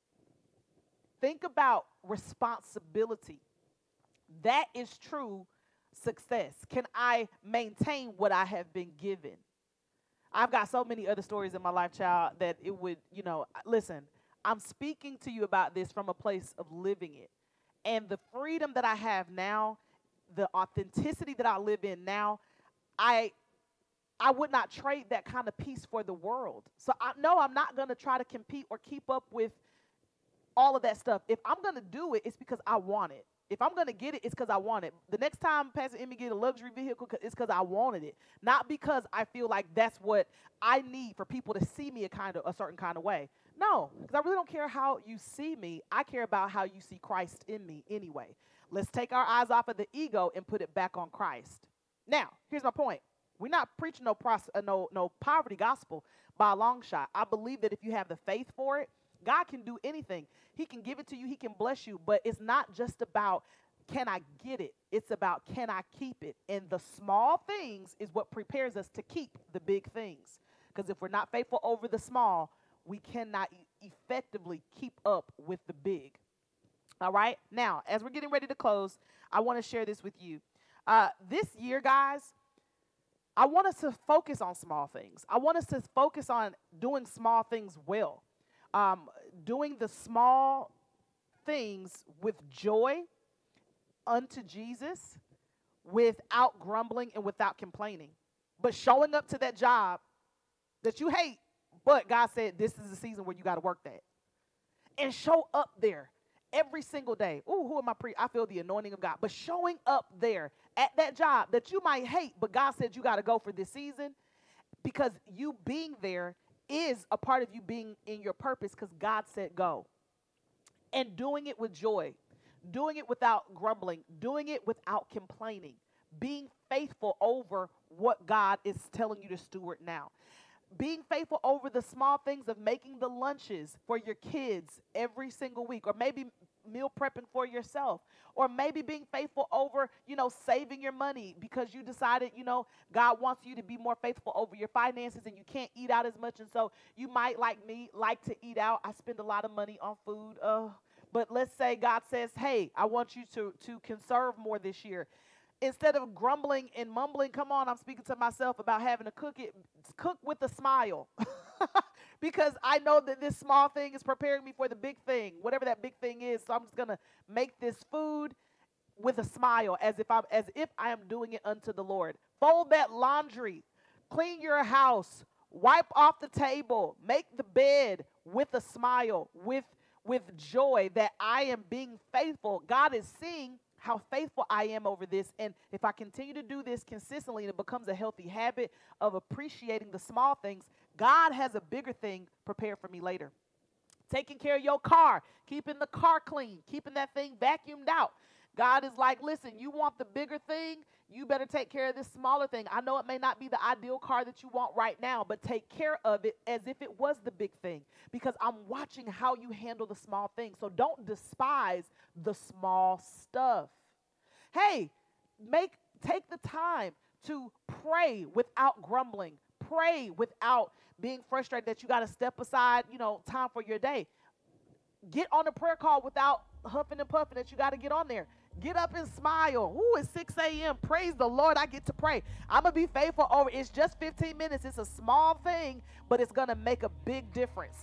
Think about responsibility. That is true success. Can I maintain what I have been given? I've got so many other stories in my life, child, that it would, you know, listen, I'm speaking to you about this from a place of living it. And the freedom that I have now, the authenticity that I live in now, I I would not trade that kind of peace for the world. So I know I'm not going to try to compete or keep up with all of that stuff. If I'm going to do it, it's because I want it. If I'm going to get it, it's because I want it. The next time Pastor Emmy get a luxury vehicle, it's because I wanted it. Not because I feel like that's what I need for people to see me a kind of a certain kind of way. No, because I really don't care how you see me. I care about how you see Christ in me anyway. Let's take our eyes off of the ego and put it back on Christ. Now, here's my point. We're not preaching no, pros- uh, no, no poverty gospel by a long shot. I believe that if you have the faith for it, God can do anything. He can give it to you. He can bless you. But it's not just about, can I get it? It's about, can I keep it? And the small things is what prepares us to keep the big things. Because if we're not faithful over the small, we cannot e- effectively keep up with the big. All right? Now, as we're getting ready to close, I want to share this with you. Uh, this year, guys, I want us to focus on small things. I want us to focus on doing small things well. Um, doing the small things with joy unto Jesus, without grumbling and without complaining. But showing up to that job that you hate, but God said this is the season where you got to work that. And show up there every single day. Ooh, who am I pre? I feel the anointing of God. But showing up there at that job that you might hate, but God said you got to go for this season, because you being there is a part of you being in your purpose, because God said go. And doing it with joy, doing it without grumbling, doing it without complaining, being faithful over what God is telling you to steward now. Being faithful over the small things of making the lunches for your kids every single week, or maybe meal prepping for yourself, or maybe being faithful over, you know, saving your money because you decided, you know, God wants you to be more faithful over your finances and you can't eat out as much. And so you might, like me, like to eat out. I spend a lot of money on food. Uh, but let's say God says, hey, I want you to, to conserve more this year. Instead of grumbling and mumbling, come on, I'm speaking to myself about having to cook it, cook with a smile. Because I know that this small thing is preparing me for the big thing, whatever that big thing is. So I'm just going to make this food with a smile, as if I'm as if I am doing it unto the Lord. Fold that laundry, clean your house, wipe off the table, make the bed with a smile, with with joy that I am being faithful. God is seeing how faithful I am over this. And if I continue to do this consistently and it becomes a healthy habit of appreciating the small things, God has a bigger thing prepared for me later. Taking care of your car, keeping the car clean, keeping that thing vacuumed out. God is like, listen, you want the bigger thing? You better take care of this smaller thing. I know it may not be the ideal car that you want right now, but take care of it as if it was the big thing, because I'm watching how you handle the small things. So don't despise the small stuff. Hey, make take the time to pray without grumbling. Pray without being frustrated that you got to step aside, you know, time for your day. Get on a prayer call without huffing and puffing that you got to get on there. Get up and smile. Ooh, it's six a.m. Praise the Lord, I get to pray. I'm going to be faithful over. It's just fifteen minutes. It's a small thing, but it's going to make a big difference.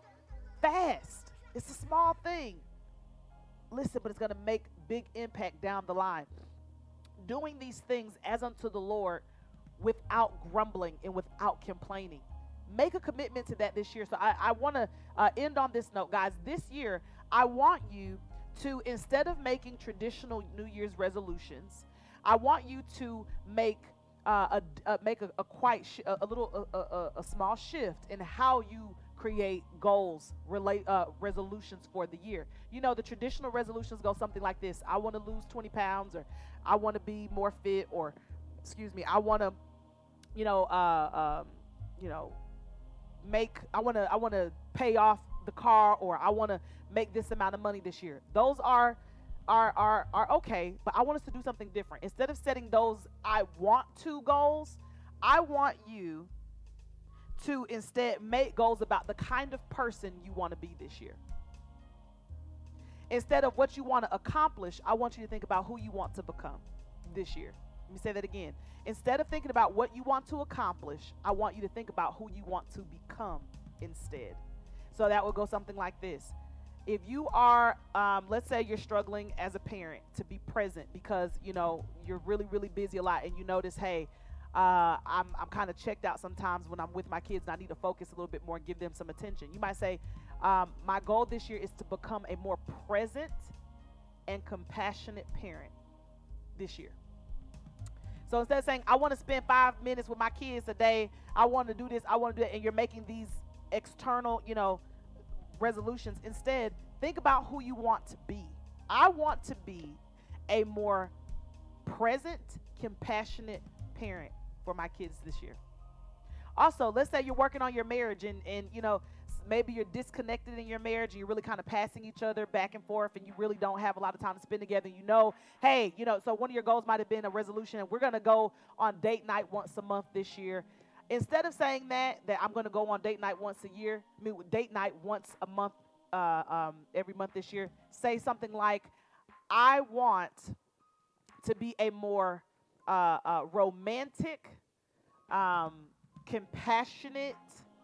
Fast. It's a small thing. Listen, but it's going to make big impact down the line. Doing these things as unto the Lord without grumbling and without complaining. Make a commitment to that this year. So I, I want to uh, end on this note, guys. This year, I want you to, instead of making traditional New Year's resolutions, I want you to make uh, a, a make a, a quite sh- a, a little a, a, a small shift in how you create goals, relate uh, resolutions for the year. You know, the traditional resolutions go something like this: I want to lose twenty pounds, or I want to be more fit, or excuse me, I want to, you know, uh, um, you know, make I want to I want to pay off the car, or I want to make this amount of money this year. Those are are are are okay, but I want us to do something different. Instead of setting those I want to goals, I want you to instead make goals about the kind of person you want to be this year. Instead of what you want to accomplish, I want you to think about who you want to become this year. Let me say that again. Instead of thinking about what you want to accomplish, I want you to think about who you want to become instead. So that would go something like this. If you are, um, let's say you're struggling as a parent to be present because, you know, you're really, really busy a lot, and you notice, hey, uh, I'm, I'm kind of checked out sometimes when I'm with my kids, and I need to focus a little bit more and give them some attention. You might say, um, my goal this year is to become a more present and compassionate parent this year. So instead of saying, I want to spend five minutes with my kids a day, I want to do this, I want to do that, and you're making these external, you know, resolutions, instead, think about who you want to be. I want to be a more present, compassionate parent for my kids this year. Also, let's say you're working on your marriage, and, and you know, maybe you're disconnected in your marriage, and you're really kind of passing each other back and forth, and you really don't have a lot of time to spend together. You know, hey, you know, so one of your goals might have been a resolution, and we're going to go on date night once a month this year. Instead of saying that, that I'm going to go on date night once a year, I mean, date night once a month, uh, um, every month this year, say something like, I want to be a more uh, uh, romantic, um, compassionate,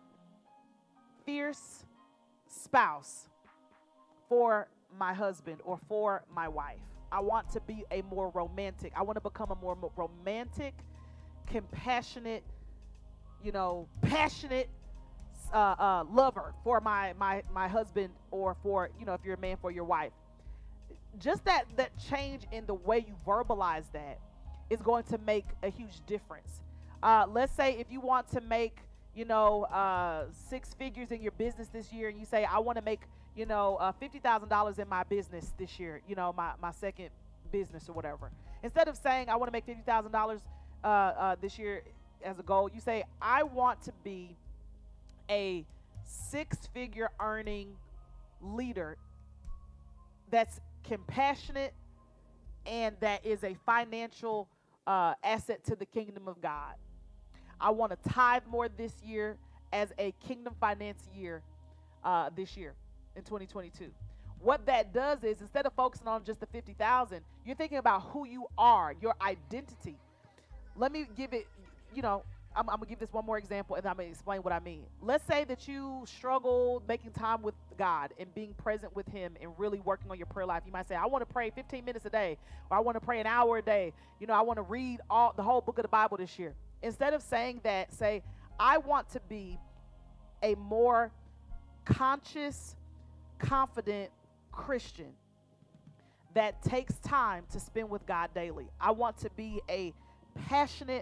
fierce spouse for my husband or for my wife. I want to be a more romantic. I want to become a more romantic, compassionate, you know, passionate uh, uh, lover for my, my, my husband, or for, you know, if you're a man, for your wife. Just that, that change in the way you verbalize that is going to make a huge difference. Uh, let's say if you want to make, you know, uh, six figures in your business this year, and you say, I want to make, you know, uh, fifty thousand dollars in my business this year, you know, my, my second business or whatever. Instead of saying, I want to make fifty thousand dollars uh, uh, this year as a goal, you say, I want to be a six-figure earning leader that's compassionate and that is a financial uh, asset to the kingdom of God. I want to tithe more this year as a kingdom financier uh, this year in twenty twenty-two. what that does is instead of focusing on just the fifty thousand, you're thinking about who you are, your identity. Let me give it, you know, I'm, I'm going to give this one more example and I'm going to explain what I mean. Let's say that you struggle making time with God and being present with him and really working on your prayer life. You might say, I want to pray fifteen minutes a day, or I want to pray an hour a day. You know, I want to read all the whole book of the Bible this year. Instead of saying that, say, I want to be a more conscious, confident Christian that takes time to spend with God daily. I want to be a passionate,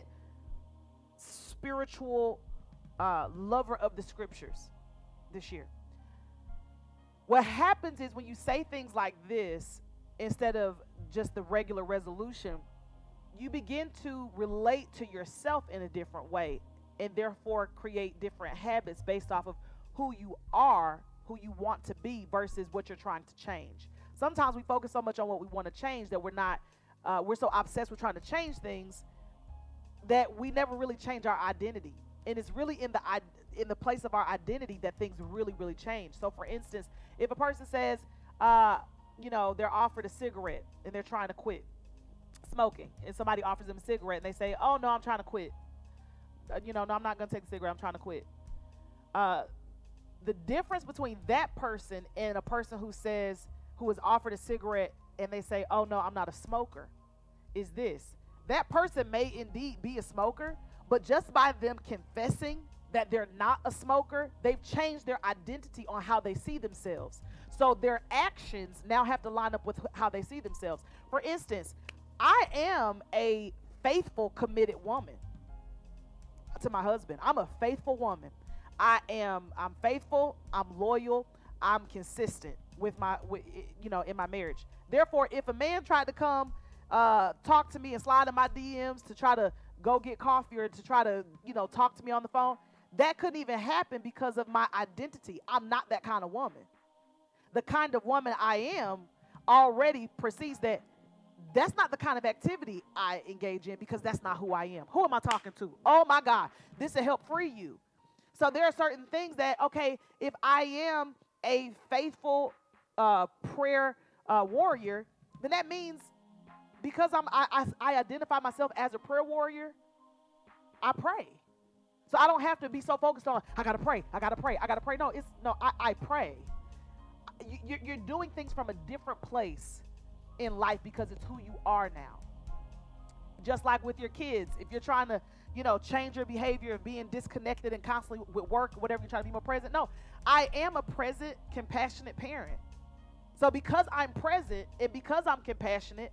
spiritual uh, lover of the scriptures this year. What happens is when you say things like this, instead of just the regular resolution, you begin to relate to yourself in a different way and therefore create different habits based off of who you are, who you want to be versus what you're trying to change. Sometimes we focus so much on what we want to change that we're not, uh, we're so obsessed with trying to change things that we never really change our identity. And it's really in the in the place of our identity that things really, really change. So for instance, if a person says, uh, you know, they're offered a cigarette and they're trying to quit smoking, and somebody offers them a cigarette and they say, oh no, I'm trying to quit. Uh, you know, no, I'm not going to take a cigarette, I'm trying to quit. Uh, the difference between that person and a person who says, who is offered a cigarette and they say, oh no, I'm not a smoker, is this. That person may indeed be a smoker, but just by them confessing that they're not a smoker, they've changed their identity on how they see themselves. So their actions now have to line up with how they see themselves. For instance, I am a faithful, committed woman to my husband. I'm a faithful woman. I am, I'm faithful, I'm loyal, I'm consistent with my, with, you know, in my marriage. Therefore, if a man tried to come uh, talk to me and slide in my D Ms to try to go get coffee or to try to, you know, talk to me on the phone, that couldn't even happen because of my identity. I'm not that kind of woman. The kind of woman I am already perceives that that's not the kind of activity I engage in because that's not who I am. Who am I talking to? Oh my God, this will help free you. So there are certain things that, okay, if I am a faithful uh, prayer uh, warrior, then that means because I'm, I, I, I identify myself as a prayer warrior, I pray. So I don't have to be so focused on, I got to pray, I got to pray, I got to pray. No, it's no, I, I pray. You, you're doing things from a different place in life because it's who you are now. Just like with your kids, if you're trying to, you know, change your behavior and being disconnected and constantly with work, whatever, you're trying to be more present. No, I am a present, compassionate parent. So because I'm present and because I'm compassionate,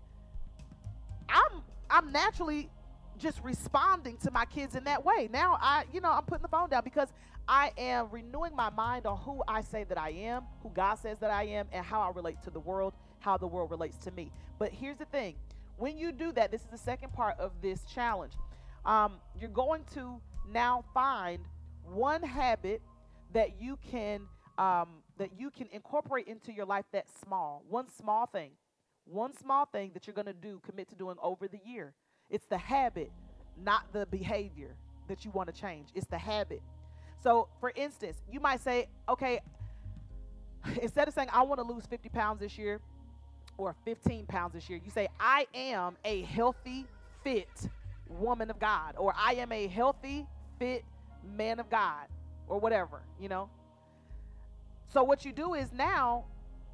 I'm I'm naturally just responding to my kids in that way. Now I, you know, I'm putting the phone down because I am renewing my mind on who I say that I am, who God says that I am, and how I relate to the world, how the world relates to me. But here's the thing. When you do that, this is the second part of this challenge. Um, you're going to now find one habit that you can um, that you can incorporate into your life that's small. One small thing. One small thing that you're going to do, commit to doing over the year. It's the habit, not the behavior that you want to change. It's the habit. So, for instance, you might say, okay, instead of saying, I want to lose fifty pounds this year or fifteen pounds this year, you say, I am a healthy, fit woman of God, or I am a healthy, fit man of God, or whatever, you know. So what you do is now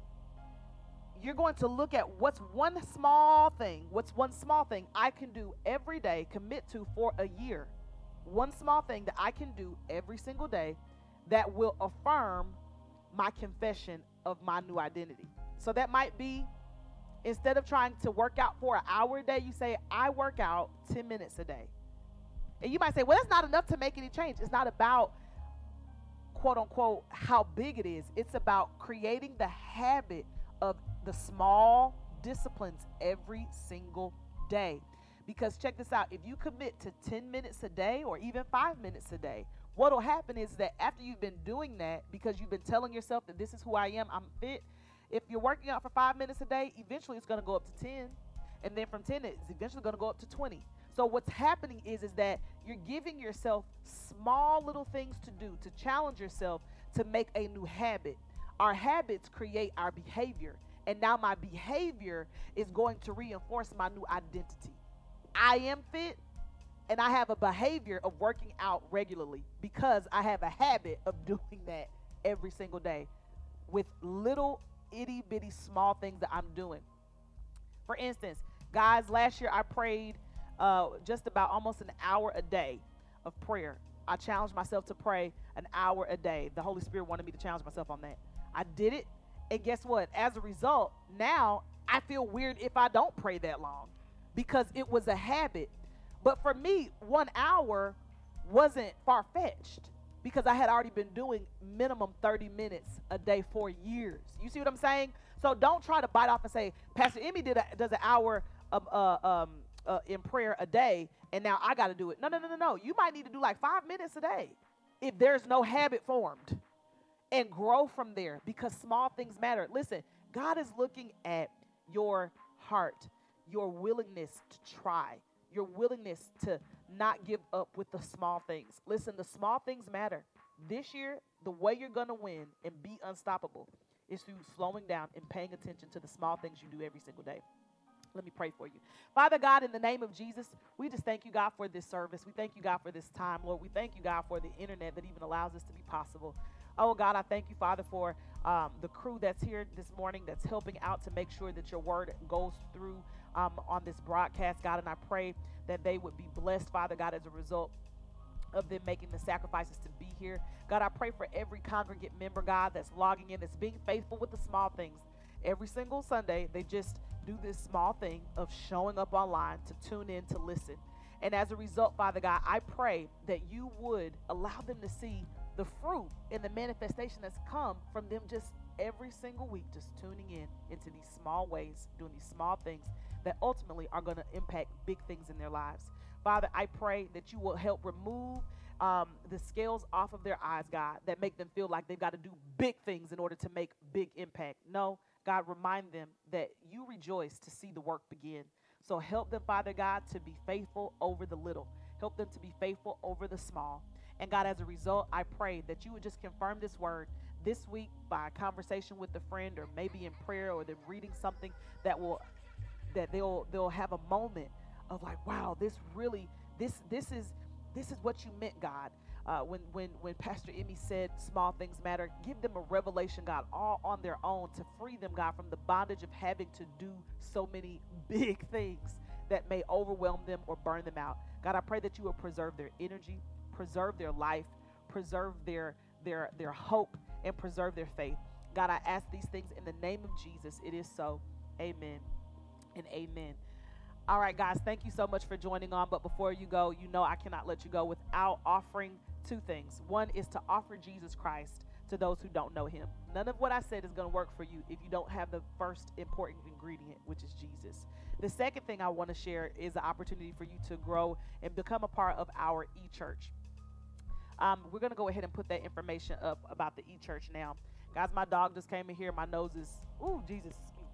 you're going to look at what's one small thing, what's one small thing I can do every day, commit to for a year. One small thing that I can do every single day that will affirm my confession of my new identity. So that might be, instead of trying to work out for an hour a day, you say, I work out ten minutes a day. And you might say, well, that's not enough to make any change. It's not about, quote unquote, how big it is. It's about creating the habit of the small disciplines every single day. Because check this out, if you commit to ten minutes a day or even five minutes a day, what will happen is that after you've been doing that, because you've been telling yourself that this is who I am, I'm fit, if you're working out for five minutes a day, eventually it's going to go up to ten. And then from ten, it's eventually going to go up to twenty. So what's happening is, is that you're giving yourself small little things to do, to challenge yourself to make a new habit. Our habits create our behavior. And now my behavior is going to reinforce my new identity. I am fit, and I have a behavior of working out regularly because I have a habit of doing that every single day with little itty bitty small things that I'm doing. For instance, guys, last year I prayed uh, just about almost an hour a day of prayer. I challenged myself to pray an hour a day. The Holy Spirit wanted me to challenge myself on that. I did it. And guess what? As a result, now I feel weird if I don't pray that long because it was a habit. But for me, one hour wasn't far-fetched because I had already been doing minimum thirty minutes a day for years. You see what I'm saying? So don't try to bite off and say, Pastor Emmy did a, does an hour of, uh, um, uh, in prayer a day, and now I got to do it. No, no, no, no, no. You might need to do like five minutes a day if there's no habit formed, and grow from there because small things matter. Listen, God is looking at your heart, your willingness to try, your willingness to not give up with the small things. Listen, the small things matter. This year, the way you're going to win and be unstoppable is through slowing down and paying attention to the small things you do every single day. Let me pray for you. Father God, in the name of Jesus, we just thank you, God, for this service. We thank you, God, for this time, Lord. We thank you, God, for the internet that even allows this to be possible. Oh, God, I thank you, Father, for um, the crew that's here this morning that's helping out to make sure that your word goes through um, on this broadcast, God, and I pray that they would be blessed, Father God, as a result of them making the sacrifices to be here. God, I pray for every congregate member, God, that's logging in, that's being faithful with the small things. Every single Sunday, they just do this small thing of showing up online to tune in, to listen. And as a result, Father God, I pray that you would allow them to see the fruit and the manifestation that's come from them just every single week, just tuning in into these small ways, doing these small things that ultimately are going to impact big things in their lives. Father, I pray that you will help remove um, the scales off of their eyes, God, that make them feel like they've got to do big things in order to make big impact. No, God, remind them that you rejoice to see the work begin. So help them, Father God, to be faithful over the little. Help them to be faithful over the small. And God, as a result, I pray that you would just confirm this word this week by a conversation with a friend, or maybe in prayer, or them reading something that will, that they'll they'll have a moment of like, wow, this really, this this is this is what you meant, God. Uh, when when when Pastor Emmy said small things matter, give them a revelation, God, all on their own to free them, God, from the bondage of having to do so many big things that may overwhelm them or burn them out. God, I pray that you will preserve their energy, preserve their life, preserve their their their hope, and preserve their faith. God, I ask these things in the name of Jesus. It is so. Amen and amen. All right, guys, thank you so much for joining on. But before you go, you know I cannot let you go without offering two things. One is to offer Jesus Christ to those who don't know him. None of what I said is going to work for you if you don't have the first important ingredient, which is Jesus. The second thing I want to share is the opportunity for you to grow and become a part of our e-church. Um, we're going to go ahead and put that information up about the e-church now. Guys, my dog just came in here. My nose is, ooh, Jesus.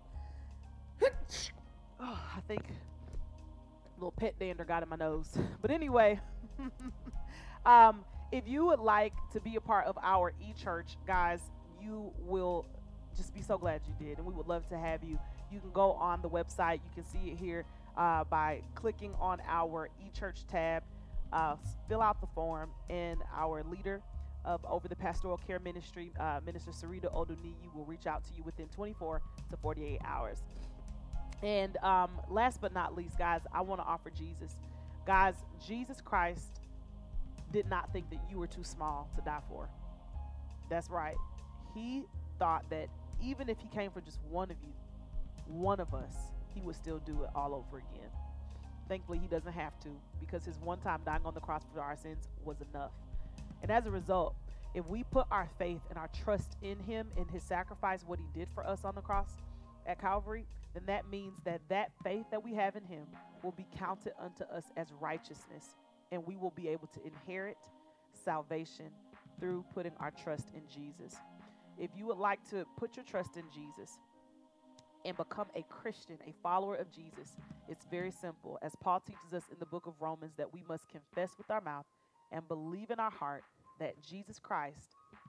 Oh, I think a little pet dander got in my nose. But anyway, um, if you would like to be a part of our e-church, guys, you will just be so glad you did. And we would love to have you. You can go on the website. You can see it here uh, by clicking on our e-church tab. Uh, fill out the form, and our leader of Over the Pastoral Care Ministry, uh, Minister Sarita Oduniyi, will reach out to you within twenty-four to forty-eight hours. And um, last but not least, guys, I want to offer Jesus. Guys, Jesus Christ did not think that you were too small to die for. That's right. He thought that even if he came for just one of you, one of us, he would still do it all over again. Thankfully, he doesn't have to, because his one time dying on the cross for our sins was enough. And as a result, if we put our faith and our trust in him, in his sacrifice, what he did for us on the cross at Calvary, then that means that that faith that we have in him will be counted unto us as righteousness, and we will be able to inherit salvation through putting our trust in Jesus. If you would like to put your trust in Jesus and become a Christian, a follower of Jesus, it's very simple. As Paul teaches us in the book of Romans, that we must confess with our mouth and believe in our heart that Jesus Christ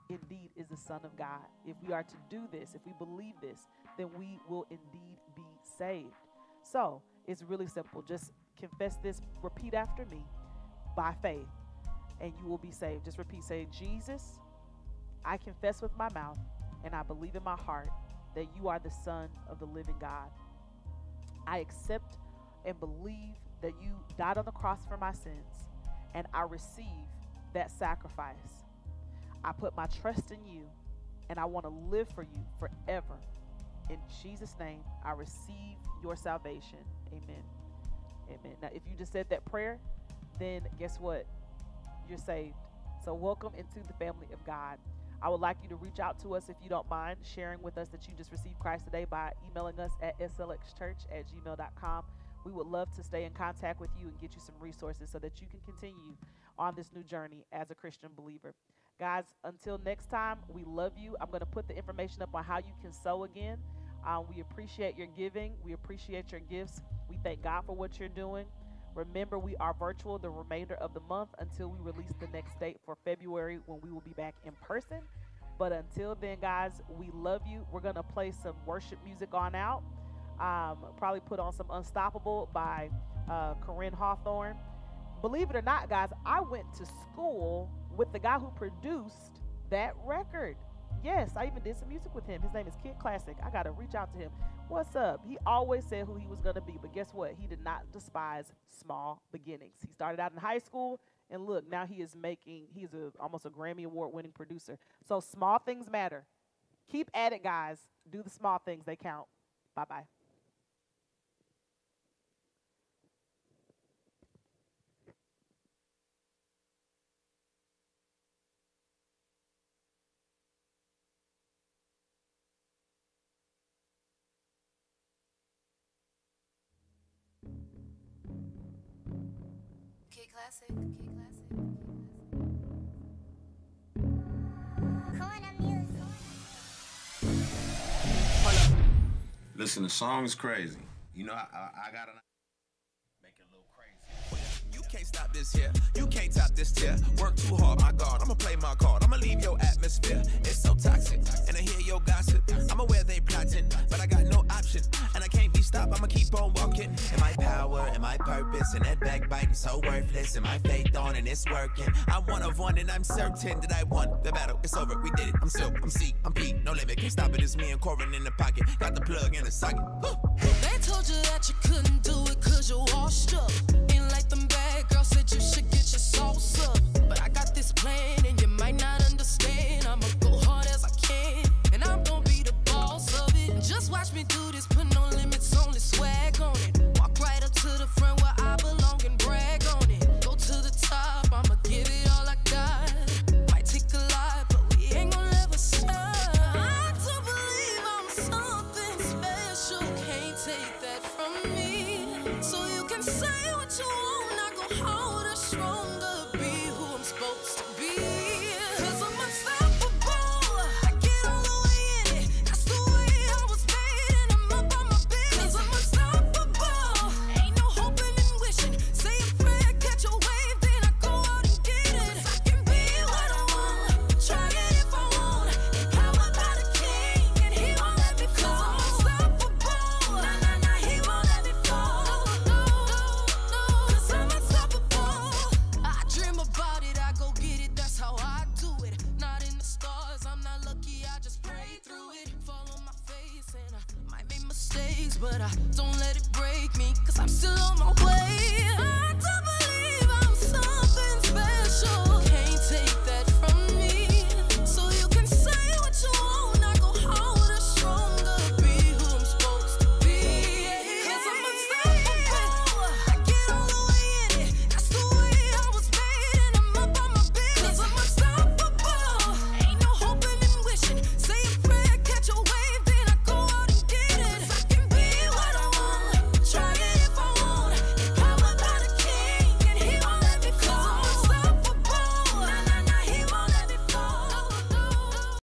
indeed is the Son of God. If we are to do this, if we believe this, then we will indeed be saved. So it's really simple. Just confess this, repeat after me by faith, and you will be saved. Just repeat, say, Jesus, I confess with my mouth and I believe in my heart that you are the Son of the living God. I accept and believe that you died on the cross for my sins, and I receive that sacrifice. I put my trust in you, and I want to live for you forever. In Jesus' name, I receive your salvation. Amen. Amen. Now, if you just said that prayer, then guess what? You're saved. So welcome into the family of God. I would like you to reach out to us if you don't mind sharing with us that you just received Christ today by emailing us at s l x church at gmail dot com. We would love to stay in contact with you and get you some resources so that you can continue on this new journey as a Christian believer. Guys, until next time, we love you. I'm going to put the information up on how you can sow again. Um, we appreciate your giving. We appreciate your gifts. We thank God for what you're doing. Remember, we are virtual the remainder of the month until we release the next date for February, when we will be back in person. But until then, guys, we love you. We're going to play some worship music on out. Um, probably put on some Unstoppable by uh, Corinne Hawthorne. Believe it or not, guys, I went to school with the guy who produced that record. Yes, I even did some music with him. His name is Kid Classic. I got to reach out to him. What's up? He always said who he was going to be, but guess what? He did not despise small beginnings. He started out in high school, and look, now he is making, he's a, almost a Grammy Award winning producer. So small things matter. Keep at it, guys. Do the small things. They count. Bye-bye. Kid Classic, Kid Classic, Kid Classic. Hold up. Listen, the song is crazy. You know, I, I, I got an make it a little crazy. You can't stop this here. You can't top this tier. Work too hard, my God. I'ma play my card. I'ma leave your atmosphere. It's so toxic. And I hear your gossip. I'm aware they plotting, but I got no option. And I can't be stopped. I'ma keep on walking. And my power and my purpose and that backbiting so worthless. And my faith on and it's working. I'm one of one and I'm certain that I won the battle. It's over. We did it. I'm Silk. I'm C. I'm P. No limit. Can't stop it. It's me and Corin in the pocket. Got the plug in the socket. Woo. They told you that you couldn't do it cause you're washed up. Ain't like them bad girls said you should get your sauce up. But I got this plan and you might not understand. I'ma go hard as I can and I'm gonna be the boss of it. And just watch me do this, put no limits on the swag on it. Walk right up to the front where I belong and brag on it. Go to the top, I'ma give it all I got. Might take a lot, but we ain't gonna ever stop. I do believe I'm something special, can't take that from me. So you can say what you want, I go harder, stronger, be who I'm supposed to be. Cause I'm unstoppable, I get all the way in it. That's the way I was made and I'm up on my business. Cause I'm unstoppable, ain't no hoping and wishing. Say a prayer, catch a wave, then I go out and get it. Cause I can be what I want, try it if I want. Empowered by the king and he won't let me fall. Cause I'm unstoppable, nah nah nah, he won't let me fall. No, no, no, cause I'm unstoppable. I dream about it, I go get it, that's how I do it. Not in the stars, I'm not lucky, I just pray through it. Fall on my face and I might make mistakes, but I don't let it break me. Cause I'm still on my way.